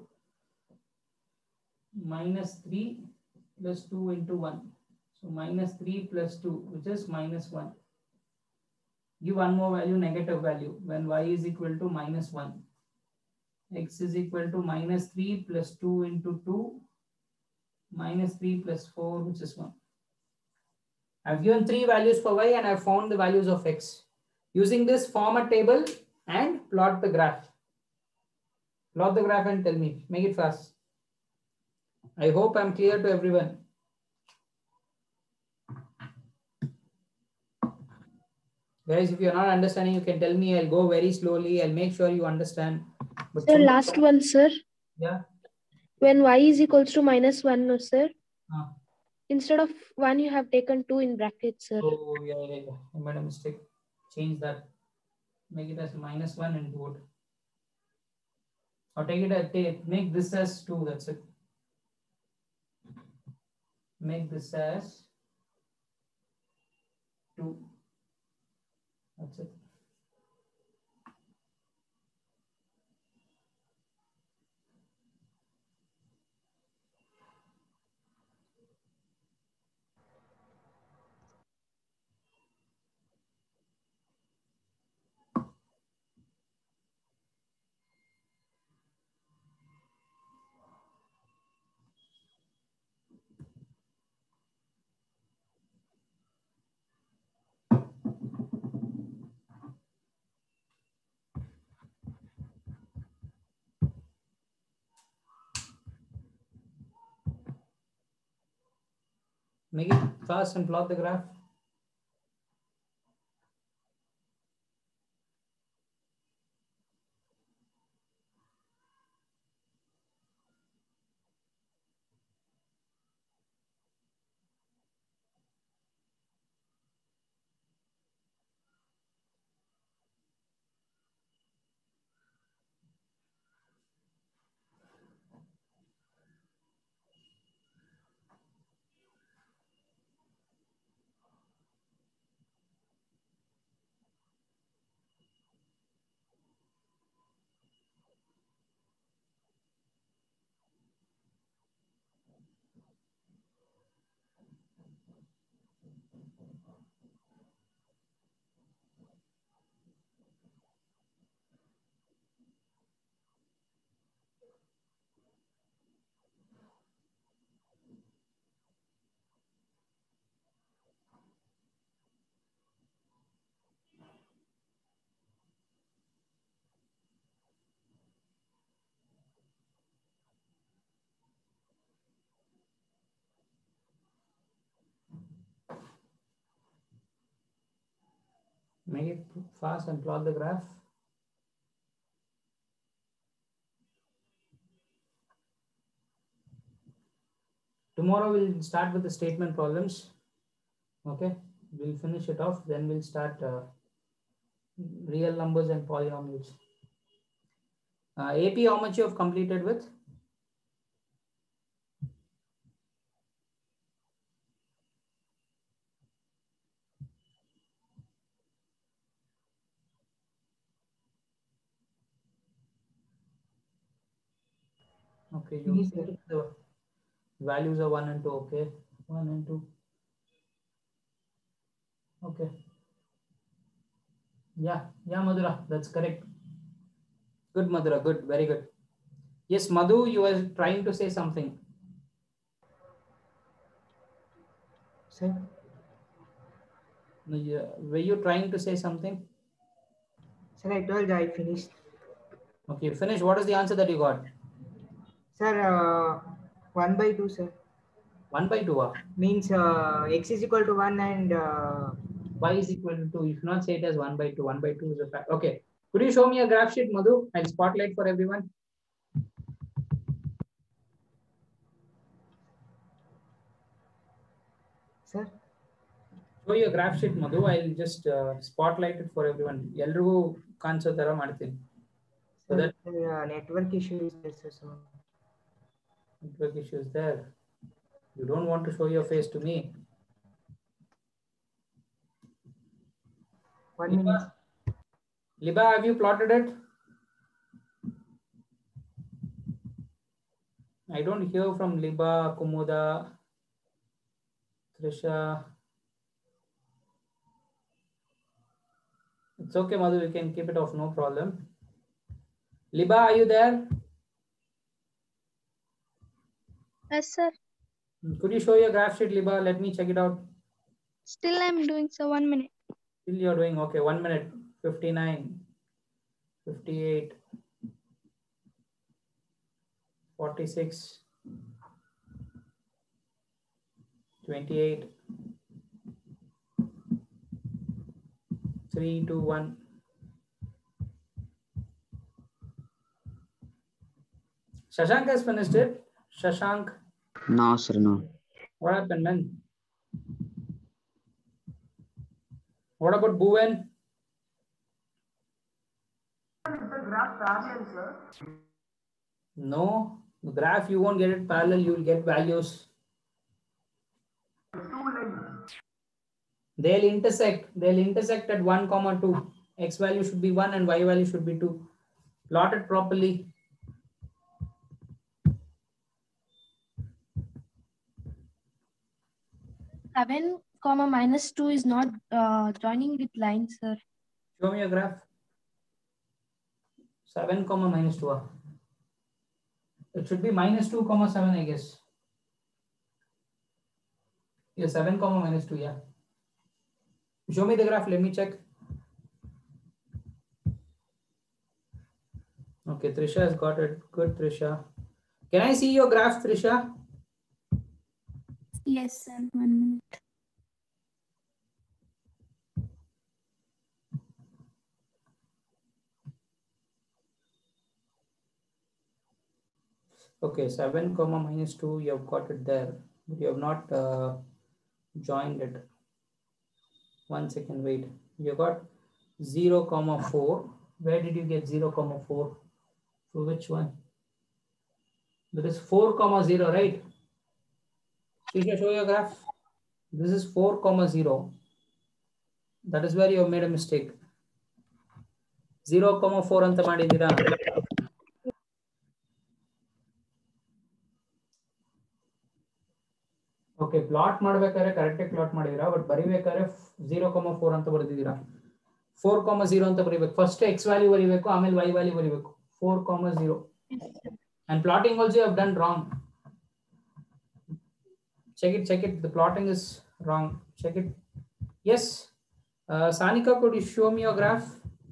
minus three plus two into one. So minus three plus two, which is minus one. Give one more value, negative value. When y is equal to minus one. X is equal to minus three plus two into two. Minus three plus four, which is one. I've given three values for y and I've found the values of x. Using this, form a table and plot the graph. Plot the graph and tell me. Make it fast. I hope I'm clear to everyone. Guys, if you're not understanding, you can tell me. I'll go very slowly. I'll make sure you understand. But Sir, last one, sir. Yeah. When y is equals to minus one, no, sir. Uh. Instead of one, you have taken two in brackets, sir. Oh, yeah, yeah, yeah. I made a mistake. Change that. Make it as minus one and do it. Or take it as, take, make this as two. That's it. Make this as two. That's it. Make it fast and plot the graph. Make it fast and plot the graph. Tomorrow we'll start with the statement problems. Okay, we'll finish it off. Then we'll start uh, real numbers and polynomials. Uh, A P, how much you have completed with? Okay, you Yes, sir. the values are one and two. Okay, one and two. Okay. Yeah, yeah, Madhura, that's correct. Good, Madhura, good, very good. Yes, Madhu, you were trying to say something. Sir? No, you- Were you trying to say something? Sir, I told I finished. Okay, finish. What is the answer that you got? Sir, uh, one by two, sir. One by two. Ah? Means uh, x is equal to one and uh, Y is equal to two. You should not say it as one by two. one by two is a fact. Okay. Could you show me a graph sheet, Madhu? I'll spotlight for everyone. Sir, Show your graph sheet, Madhu. I'll just uh, spotlight it for everyone. Elrigu ಕಾಣಿಸೋ ತರ ಮಾಡ್ತೀನಿ. So sir, that uh, network issue is there, sir. So network issue is there. You don't want to show your face to me. one Liba, minute. Liba, have you plotted it? I don't hear from Liba, Kumuda, Trisha. It's okay, Madhu. You can keep it off, no problem. Liba, are you there? Yes, sir. Could you show your graph sheet, Liba? Let me check it out. Still I'm doing, so one minute. Still you're doing okay. One minute. fifty-nine, fifty-eight, forty-six, twenty-eight, three, two, one. Shashank has finished it. Shashank, No, sir, no. what happened, man? What about Bhuvan? Is the graph parallel, sir? No, the graph you won't get it parallel. You will get values. Two lines. They'll intersect. They'll intersect at one comma two. X value should be one and Y value should be two. Plot it properly. Seven comma minus two is not uh, joining with lines, sir. Show me your graph. Seven comma minus two. ah. It should be minus two comma seven, I guess. Yeah, seven comma minus two. Yeah. Show me the graph. Let me check. Okay, Trisha has got it. Good, Trisha. Can I see your graph, Trisha? Yes, sir. One minute. Okay, seven comma minus two, you have got it there, but you have not uh, joined it. One second, wait. You got zero comma four. Where did you get zero comma four? For which one? There is four comma zero, right? Shisha, show your graph. This is four comma zero. That is where you have made a mistake. zero comma four anta madidira. Okay, plot ಮಾಡಬೇಕಾದ್ರೆ correct ಆಗಿ plot ಮಾಡಿದಿರಾ, but ಬರಿಬೇಕಾದ್ರೆ zero comma four ಅಂತ ಬರೆದಿದ್ದೀರಾ. four comma zero ಅಂತ ಬರಿಬೇಕು. First x value ಬರಿಬೇಕು, ಆಮೇಲೆ y value ಬರಿಬೇಕು. four comma zero. And plotting also you have done wrong. Check it, check it. The plotting is wrong. Check it. Yes. Uh, Sanika, could you show me your graph?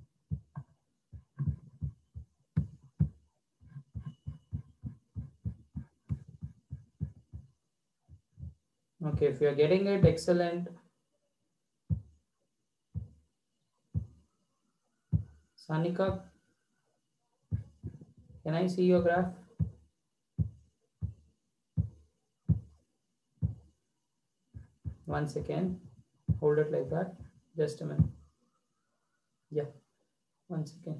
Okay, if you are getting it, excellent. Sanika, can I see your graph? One second. Hold it like that. Just a minute. Yeah. One second.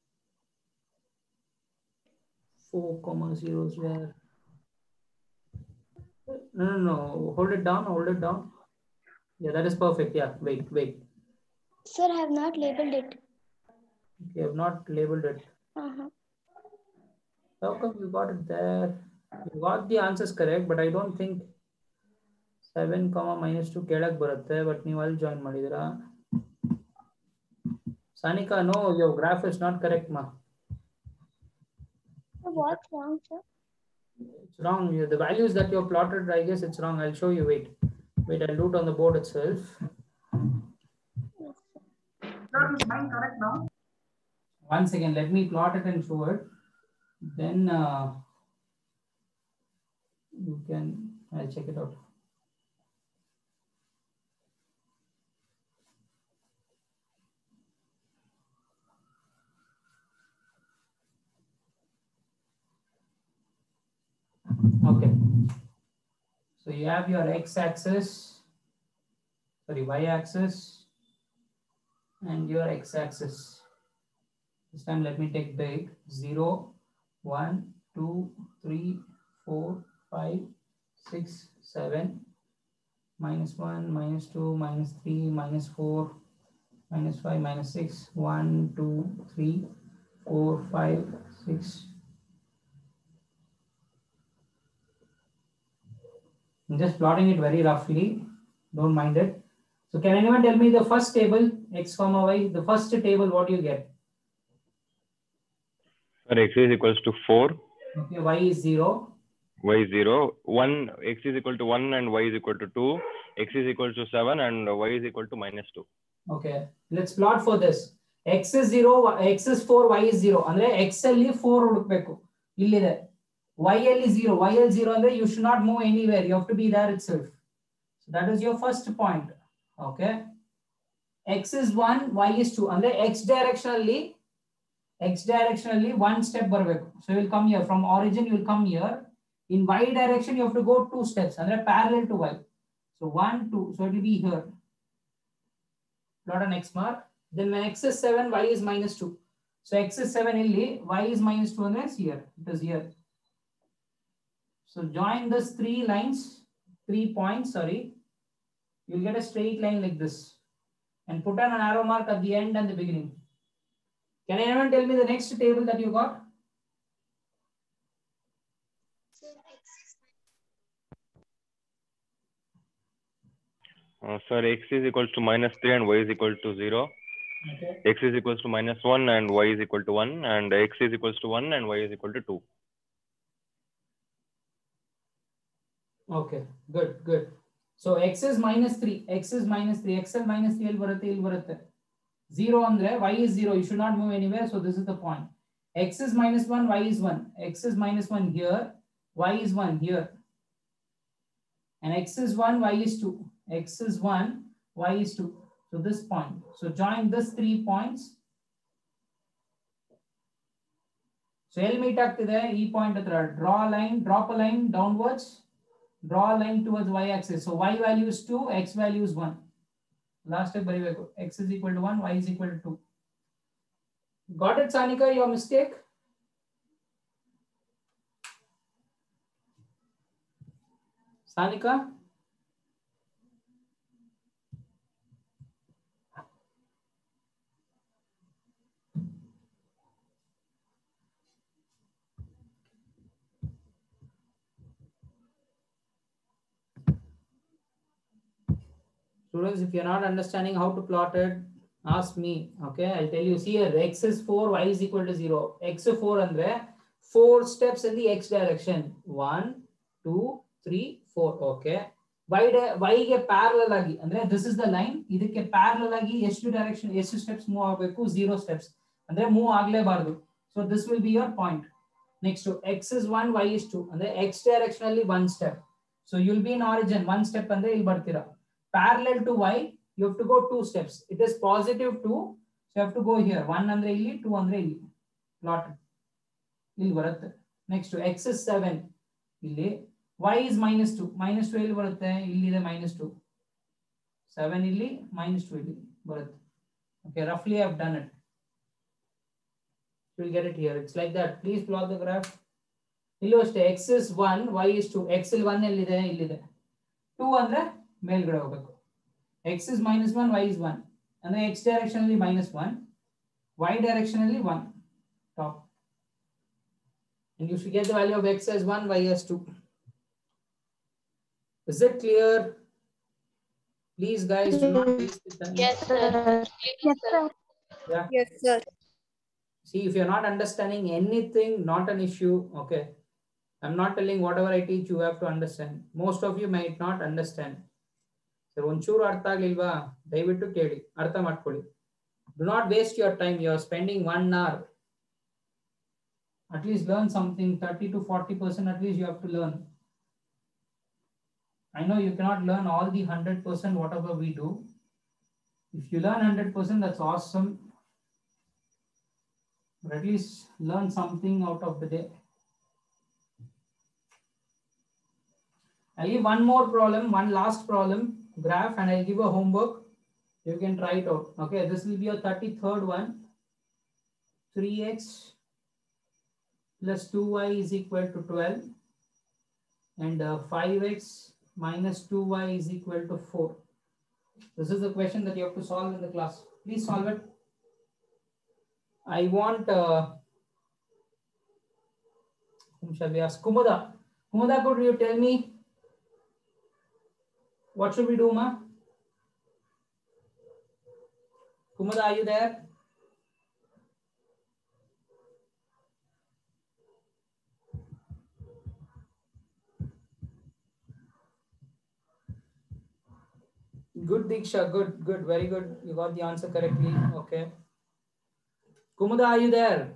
Four comma zeros where? No, no, no. Hold it down. Hold it down. Yeah, that is perfect. Yeah. Wait, wait. Sir, I have not labeled it. You have not labeled it. Uh-huh. How come you got it there? You got the answers correct, but I don't think seven comma minus two ಕೆಳಗೆ ಬರುತ್ತೆ, but ನೀವು ಅಲ್ಲಿ join ಮಾಡಿದಿರಾ. Sanika, no, your graph is not correct, ma. What's wrong, sir? It's wrong. The values that you have plotted, I guess it's wrong. I'll show you. Wait, wait. I'll do it on the board itself. Sir, is mine correct now? One second. Let me plot it and show it. Then uh, you can. I'll check it out. Okay. So you have your x-axis, sorry, y-axis, and your x-axis. This time let me take big. zero, one, two, three, four, five, six, seven, minus one, minus two, minus three, minus four, minus five, minus six, one, two, three, four, five, six. I'm just plotting it very roughly. Don't mind it. So can anyone tell me the first table, x comma y, the first table, what do you get? Sir, x is equals to four. Okay, y is zero. Y is zero. one, x is equal to one and y is equal to two. X is equal to seven and y is equal to minus two. Okay, let's plot for this. X is zero, x is four, y is zero. Andre x alli four hudukbeku. Illide. Y alli zero, y alli zero andre you should not move anywhere. You have to be there itself. So that is your first point. Okay. X is one, y is two. Andre x directionally, x directionally one step barbeku. So you will come here. From origin you will come here. In y direction you have to go two steps. Andre parallel to y. So one, two. So it will be here. Plot an x mark. Then when x is seven, y is minus two. So x is seven illi, y is minus two, and that's here. It is here. So join these three lines, three points, sorry. You'll get a straight line like this. And put an arrow mark at the end and the beginning. Can anyone tell me the next table that you got? Uh, sir, x is equals to minus three and y is equal to zero. Okay. X is equals to minus one and y is equal to one, and x is equals to one and y is equal to two. Okay, good, good. So x is minus three, x is minus three, x is minus three, zero andre, y is zero, you should not move anywhere, so this is the point. X is minus one, y is one, x is minus one here, y is one here. And x is one, y is two, x is one, y is two. So this point. So join these three points. So L meet ಆಗ್ತಿದೆ E point hatra. Draw a line, drop a line downwards, draw a line towards y axis. So y value is two, x value is one. Last step baribeku. X is equal to one, y is equal to two. Got it, Sanika? Your mistake? Sanika? Students, if you're not understanding how to plot it, ask me. Okay, I'll tell you. See here, x is four, y is equal to zero. X is four andre four steps in the x direction. One, two, three, four. Okay. Y y ge parallel agi andre this is the line. Idakke parallel agi ಎಷ್ಟು direction ಎಷ್ಟು steps move ಆಗಬೇಕು? Zero steps. Andre move ಆಗಲೇಬಾರದು. So this will be your point. Next to x is one, y is two. Andre x directionally one step. So you'll be in origin. One step andre ಇಲ್ಲಿ ಬರ್ತೀರಾ. Parallel to y, you have to go two steps. It is positive two, so you have to go here. One andre illi, two andre illi. Plot it. Illi baratte. Next to x is seven. Illi. Y is minus two. Minus two illi baratte. Illi ide minus two. seven illi, minus two illi baratte. Okay, roughly I have done it. You will get it here. It's like that. Please plot the graph. Illi ashte x is one, y is two. X il one illide, illide. two andre ಮೇಲ್ಗಡೆ ಹೋಗಬೇಕು. X is minus one, y is one. And then x directionally minus one, y directionally one. Top. And you should get the value of x as one, y as two. Is it clear? Please, guys, do not waste the time. Yes, sir. Yes, sir. Yeah. Yes, sir. See, if you're not understanding anything, not an issue. Okay. I'm not telling whatever I teach, you have to understand. Most of you might not understand. So ಒಂಚೂರು ಅರ್ಥ ಆಗ್ಲಿಲ್ವಾ ದಯವಿಟ್ಟು ಕೇಳಿ ಅರ್ಥ ಮಾಡ್ಕೊಳ್ಳಿ. Do not waste your time. You are spending one hour. At least learn something. thirty to forty percent at least you have to learn. I know you cannot learn all the one hundred percent whatever we do. If you learn one hundred percent, that's awesome. But at least learn something out of the day. I'll give one more problem, one last problem, graph, and I'll give a homework. You can try it out. Okay, this will be a thirty-third one. three x plus two y is equal to twelve. And uh, five x minus two y is equal to four. This is the question that you have to solve in the class. Please solve it. I want, uh, whom shall we ask? Kumada. Kumada, could you tell me what should we do, ma? Kumada, are you there? Good, Diksha. Good, good, very good. You got the answer correctly. Okay. Kumada, are you there?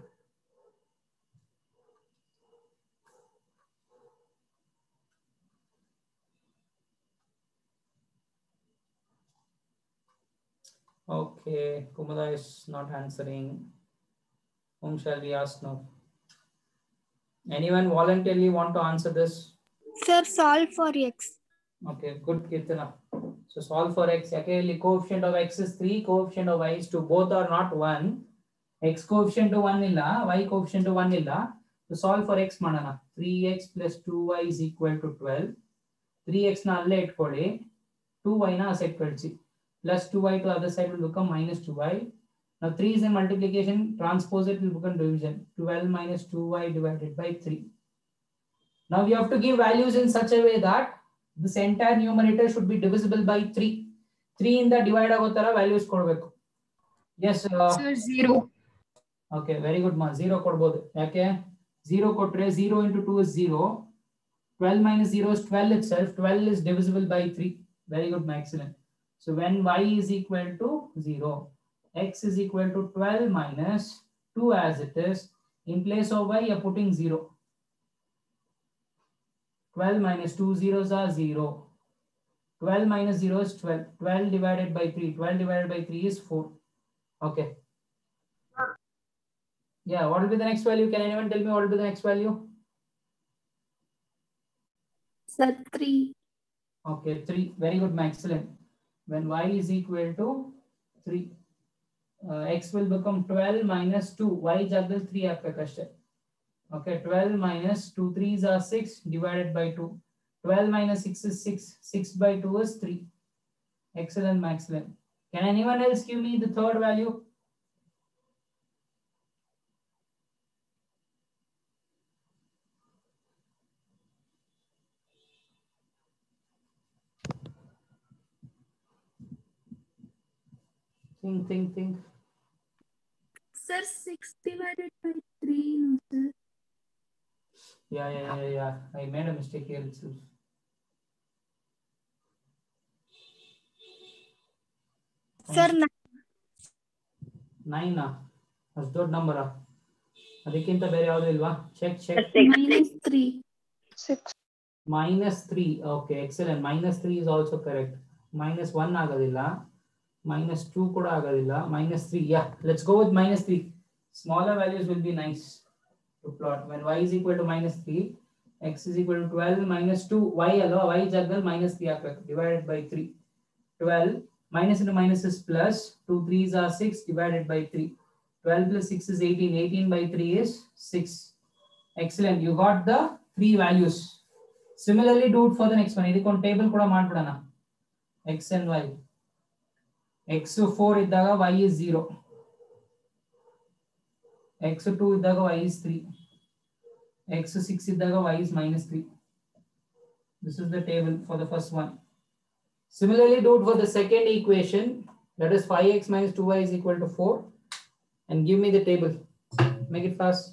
Okay, Kumada is not answering. Whom shall we ask now? Anyone voluntarily want to answer this? Sir, solve for x. Okay, good, Kirtana. So solve for x. Okay, coefficient of x is three, coefficient of y is two. Both are not one. X coefficient to one illa, y coefficient to one illa. So solve for x manana. three x plus two y is equal to twelve. three x na alle itkoli. two y na asset kadchi. Plus two y to other side will become minus two y. Now three is in multiplication, transpose it will become division. twelve minus two y divided by three. Now we have to give values in such a way that this entire numerator should be divisible by three. three in the divide agotara values kodbeku. Yes. Uh, Sir, zero. Okay, very good, ma. zero kodbodu. Okay. zero kotre, zero into two is zero. twelve minus zero is twelve itself. twelve is divisible by three. Very good, ma. Excellent. So when y is equal to zero, x is equal to twelve minus two as it is. In place of y, you're putting zero. twelve minus two zeros are zero. twelve minus zero is twelve. twelve divided by three. twelve divided by three is four. Okay. Yeah, what will be the next value? Can anyone tell me what will be the next value? Sir, three. Okay, three. Very good, ma. Excellent. When y is equal to three, uh, x will become twelve minus two. Y jagdal three aapka kashta. Okay, twelve minus two threes are six divided by two. twelve minus six is six. six by two is three. Excellent, ma. Excellent. Can anyone else give me the third value? Think, think, think. Sir, six divided by three, no, sir. Yeah, yeah, yeah, yeah. I made a mistake here itself. Sir, nine. Nine. That's good number. ಅದಕ್ಕಿಂತ ಬೇರೆ ಯಾವುದು ಇಲ್ವಾ? Check, check. Minus three. Six. Minus three. Okay, excellent. Minus three is also correct. Minus one ಆಗೋದಿಲ್ಲ. Minus two ಕೂಡ ಆಗೋದಿಲ್ಲ. Minus three. Yeah, let's go with minus three. Smaller values will be nice to plot. When y is equal to minus three, x is equal to twelve minus two. Y allo, y jagal minus three ಹಾಕಬೇಕು. Divided by three. twelve minus into minus is plus. two threes are six divided by three. twelve plus six is eighteen. eighteen by three is six. Excellent. You got the three values. Similarly, do it for the next one. ಇದಕ್ಕೊಂದು table ಕೂಡ ಮಾಡ್ಬಿಡೋಣ. X and y. X four ಇದ್ದಾಗ y is zero. X two ಇದ್ದಾಗ y is three. X six ಇದ್ದಾಗ y is minus three. This is the table for the first one. Similarly, do it for the second equation. That is five x minus two y is equal to four. And give me the table. Make it fast.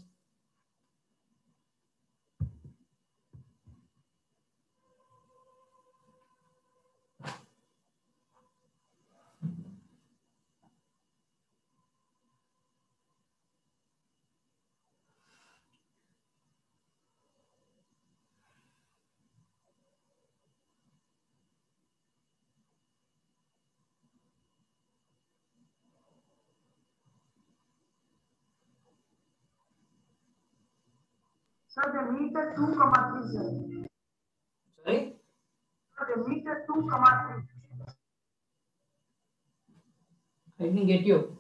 Sir, they meet at two comma three, sir. Sorry? meet at two comma three. I didn't get you.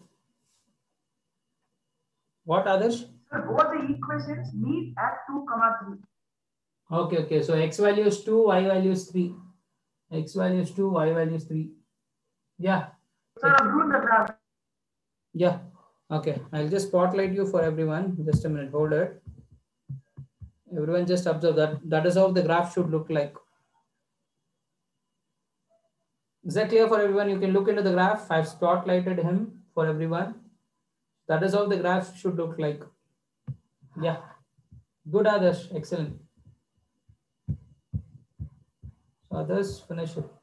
What others? Sir, both the equations meet at two comma three. Okay, okay. So x value is two, y value is three. X value is two, y value is three. Yeah. Sir, I'm doing the graph. Yeah. Okay. I'll just spotlight you for everyone. Just a minute. Hold it. Everyone just observe that. That is how the graph should look like. Is that clear for everyone? You can look into the graph. I've spotlighted him for everyone. That is how the graph should look like. Yeah. Good, Adarsh. Excellent. So others, finish it.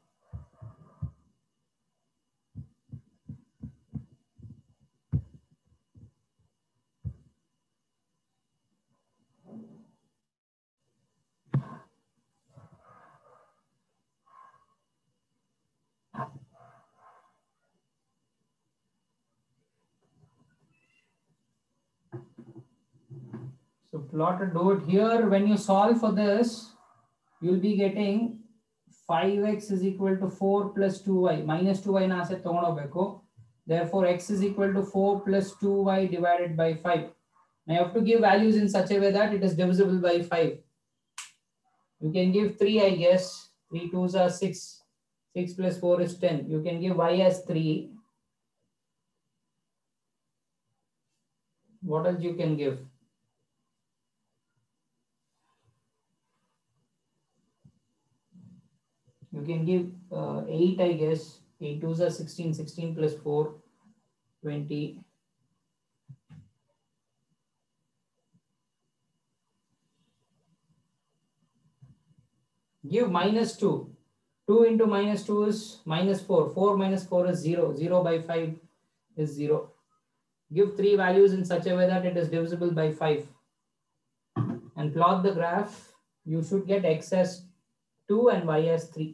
So plot a dot here. When you solve for this, you'll be getting five x is equal to four plus two y. Minus two y na ase tagondobeko. Therefore, x is equal to four plus two y divided by five. Now you have to give values in such a way that it is divisible by five. You can give three, I guess. three twos are six. six plus four is ten. You can give y as three. What else you can give? You can give uh, eight, I guess. eight twos are sixteen. sixteen plus four, twenty. Give minus two. two into minus two is minus four. four minus four is zero. zero by five is zero. Give three values in such a way that it is divisible by five. And plot the graph. You should get x as two and y as three.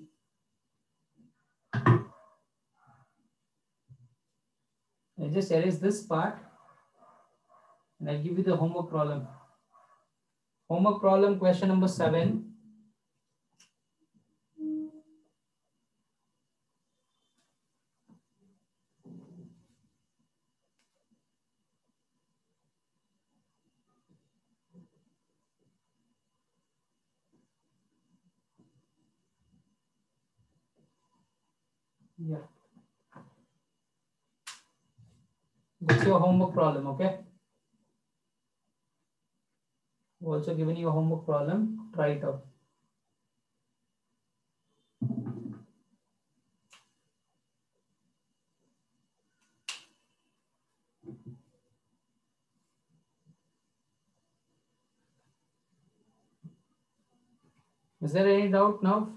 I just erase this part and I'll give you the homework problem. Homework problem question number seven. Yeah. What's your homework problem, okay? I've also given you a homework problem. Try it out. Is there any doubt now?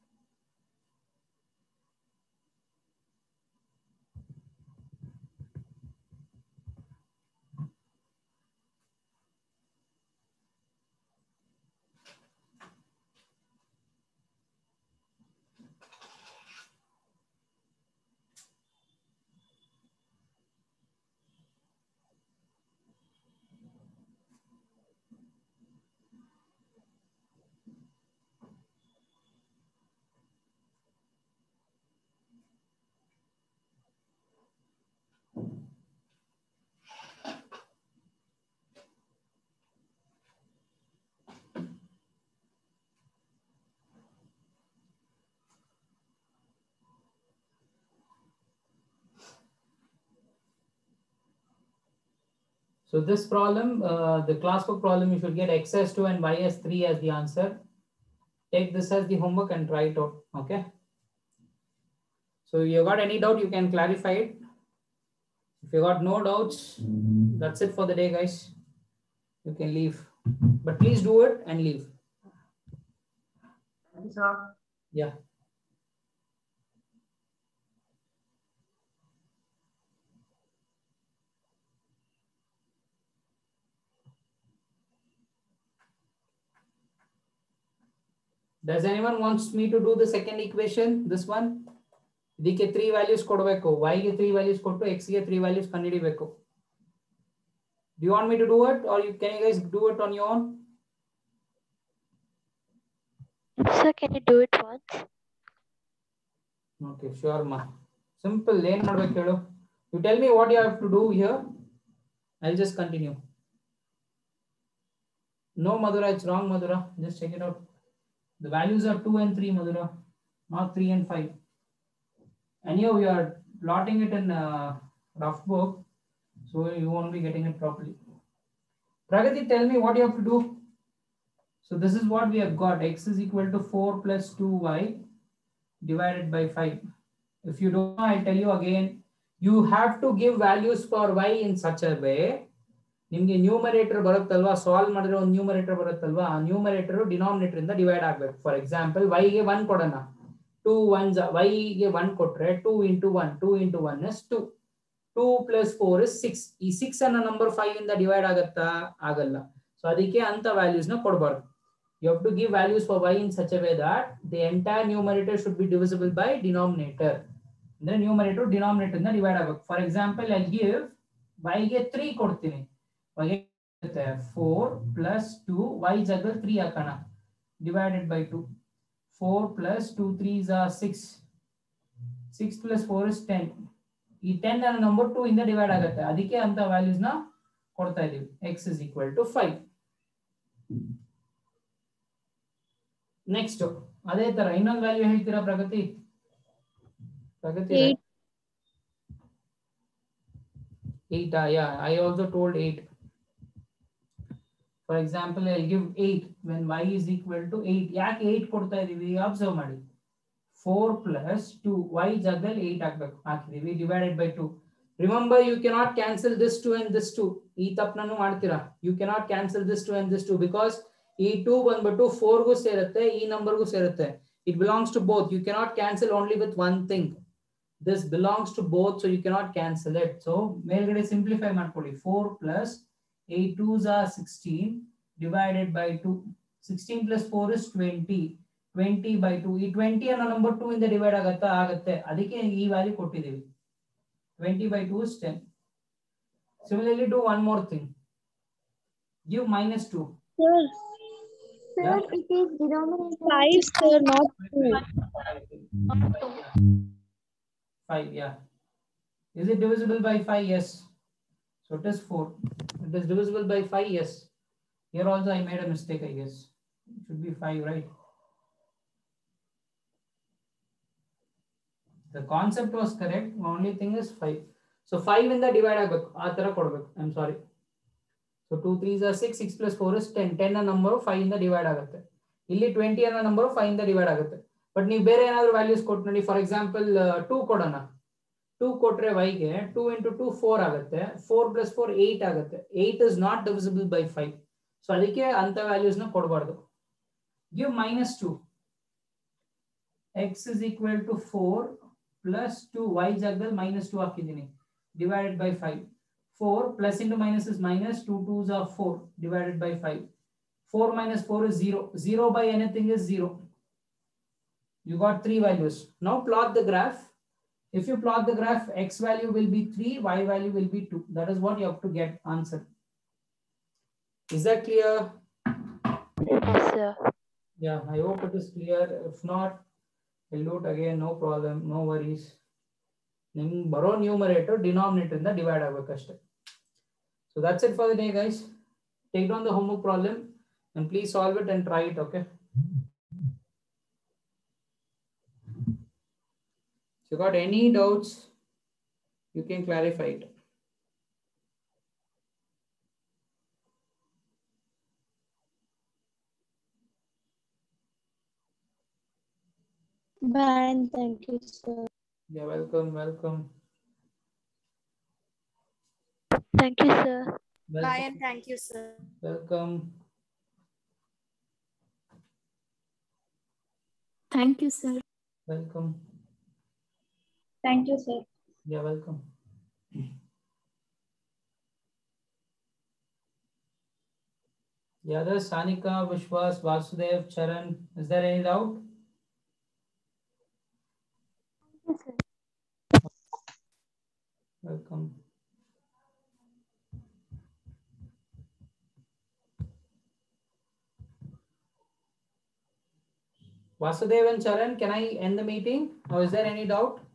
So this problem, uh, the classwork problem, you should get x as two and y as three as the answer. Take this as the homework and try it out. Okay. So if you got any doubt, you can clarify it. If you got no doubts, that's it for the day, guys. You can leave. But please do it and leave. Thank you, sir. Yeah. Does anyone wants me to do the second equation? This one? ಇದಕ್ಕೆ three values ಕೊಡಬೇಕು. Y ಗೆ three values ಕೊಟ್ಟು x ಗೆ three values ಕಂಡುಹಿಡಿಬೇಕು. Do you want me to do it or you can you guys do it on your own? Sir, can you do it once? Okay, sure ma. Simple. ಏನು ಮಾಡ್ಬೇಕು ಹೇಳು? You tell me what you have to do here. I'll just continue. No, Madhura, it's wrong, Madhura. Just check it out. The values are two and three, Madhura, not three and five. Anyhow, you are plotting it in a rough book, so you won't be getting it properly. Pragati, tell me what you have to do. So this is what we have got. X is equal to four plus two y divided by five. If you don't know, I'll tell you again. You have to give values for y in such a way. ನಿಮಗೆ numerator ಬರುತ್ತಲ್ವಾ, solve ಮಾಡಿದ್ರೆ ಒಂದು numerator ಬರುತ್ತಲ್ವಾ, ಆ numerator denominator ಇಂದ divide ಆಗಬೇಕು. For example y ಗೆ one ಕೊಡೋಣ, ಟೂ ಒನ್ಸ್ y ಗೆ ಒನ್ ಕೊಟ್ರೆ two into one, two into one is two, two plus four is six. ಈ ಸಿಕ್ಸ್ ಅನ್ನ ನಂಬರ್ ಫೈವ್ ಇಂದ ಡಿವೈಡ್ ಆಗತ್ತಾ? ಆಗಲ್ಲ. ಸೊ ಅದಕ್ಕೆ ಅಂತ ವ್ಯಾಲ್ಯೂಸ್ ನ ಕೊಡಬಾರ್ದು. You have to give values for y in such a way that the entire numerator should be divisible by denominator. ಅಂದ್ರೆ ನ್ಯೂಮರೇಟರ್ ಡಿನಾಮಿನೇಟರ್ ಇಂದ ಡಿವೈಡ್ ಆಗಬೇಕು. For example I give y ಗೆ ತ್ರೀ ಕೊಡ್ತೀನಿ, four plus two, y ಜಾಗದಲ್ಲಿ three ಹಾಕೋಣ, divided by two. Four plus two threes are six, six plus four is ten. ಈ ten ಅನ್ನ number two ಇಂದ divide ಆಗುತ್ತೆ, ಅದಕ್ಕೆ ಅಂತ ವ್ಯಾಲ್ಯೂಸ್ ನ ಕೊಡ್ತಾ ಇದೀವಿ. x is equal to five. Next ಅದೇ ತರ ಇನ್ನೊಂದು ವ್ಯಾಲ್ಯೂ ಹೇಳ್ತೀರಾ ಪ್ರಗತಿ? ಪ್ರಗತಿ eight. uh, yeah, I also told eight. For example, I'll give eight when y is equal to eight. ಯಾಕೆ eight ಕೊಡ್ತಾ ಇದೀವಿ? ಅಬ್ಸರ್ವ್ ಮಾಡಿ. four plus two, y ಜಾಗದಲ್ಲಿ eight ಹಾಕಬೇಕು, ಹಾಕಿದೀವಿ, divided by two. Remember, you cannot cancel this two and this two. ಈ ತಪ್ಪನ್ನು ಮಾಡ್ತೀರಾ. You cannot cancel this two and this two because ಈ two ಬಂದ್ಬಿಟ್ಟು four ಗೂ ಸೇರುತ್ತೆ, ಈ ನಂಬರ್ ಗೂ ಸೇರುತ್ತೆ. It belongs to both. You cannot cancel only with one thing. This belongs to both, so you cannot cancel it. So ಮೇಲ್ಗಡೆ simplify ಮಾಡ್ಕೊಳ್ಳಿ. four plus eight twos are sixteen divided by two. sixteen plus four is twenty. twenty by two. ಈ twenty ಅನ್ನ number two ಇಂದ divide ಆಗತ್ತಾ? ಆಗತ್ತೆ, ಅದಕ್ಕೆ ಈ value ಕೊಟ್ಟಿದ್ದೀವಿ. twenty by two is ten. Similarly, do one more thing. Give minus two. Sir, Sir, Yeah. it is denominator. five, sir, not two. five, yeah. Is it divisible by five? Yes. So it is four. It is divisible by five, yes. Here also I made a mistake, I guess. It should be five, right? The concept was correct. Only thing is five. So five in the divide agಬೇಕು, ಆ ತರ ಕೊಡಬೇಕು. I'm sorry. So two threes are six, six plus four is ten. ten a number five ಇಂದ divide ಆಗುತ್ತೆ. ಇಲ್ಲಿ twenty ಅನ್ನೋ number five ಇಂದ divide ಆಗುತ್ತೆ. But ನೀವು ಬೇರೆ ಏನಾದರೂ ವ್ಯಾಲ್ಯೂಸ್ ಕೊಟ್ಟು ನೋಡಿ. ಫಾರ್ ಎಕ್ಸಾಂಪಲ್ two ಕೊಡೋಣ. two ಕೊಟ್ರೆ y ಗೆ two into two four ಆಗುತ್ತೆ. four plus four eight ಆಗುತ್ತೆ. eight is not divisible by five. So ಅದಕ್ಕೆ ಅಂತ ವ್ಯಾಲ್ಯೂಸ್ ನ ಕೊಡಬಾರ್ದು. Give minus two. X is equal to four plus two, y ಜಾಗದಲ್ಲಿ minus two ಹಾಕಿದ್ದೀನಿ, divided by five. four plus into minus is minus, two twos are four, divided by five. four minus four is zero. zero by anything is zero. You got three values. Now plot the graph. If you plot the graph, x value will be three, y value will be two. That is what you have to get answer. Is that clear? Yes, sir. Yeah, I hope it is clear. If not, we'll do it again, no problem, no worries. ನಿಮ್ಗೆ ಬರೋ numerator denominator ಇಂದ divide ಆಗಬೇಕಷ್ಟೇ. So that's it for the day, guys. Take down the homework problem and please solve it and try it, okay? If you got any doubts, you can clarify it. Bye and thank you, sir. Yeah, welcome, welcome. Thank you, sir. Welcome. Bye and thank you, sir. Welcome. Thank you, sir. Welcome. Thank you, sir. Yeah, welcome. The others, Sanika, Vishwas, Vasudev, Charan, is there any doubt? Yes, sir. Welcome. Vasudev and Charan, can I end the meeting or is there any doubt?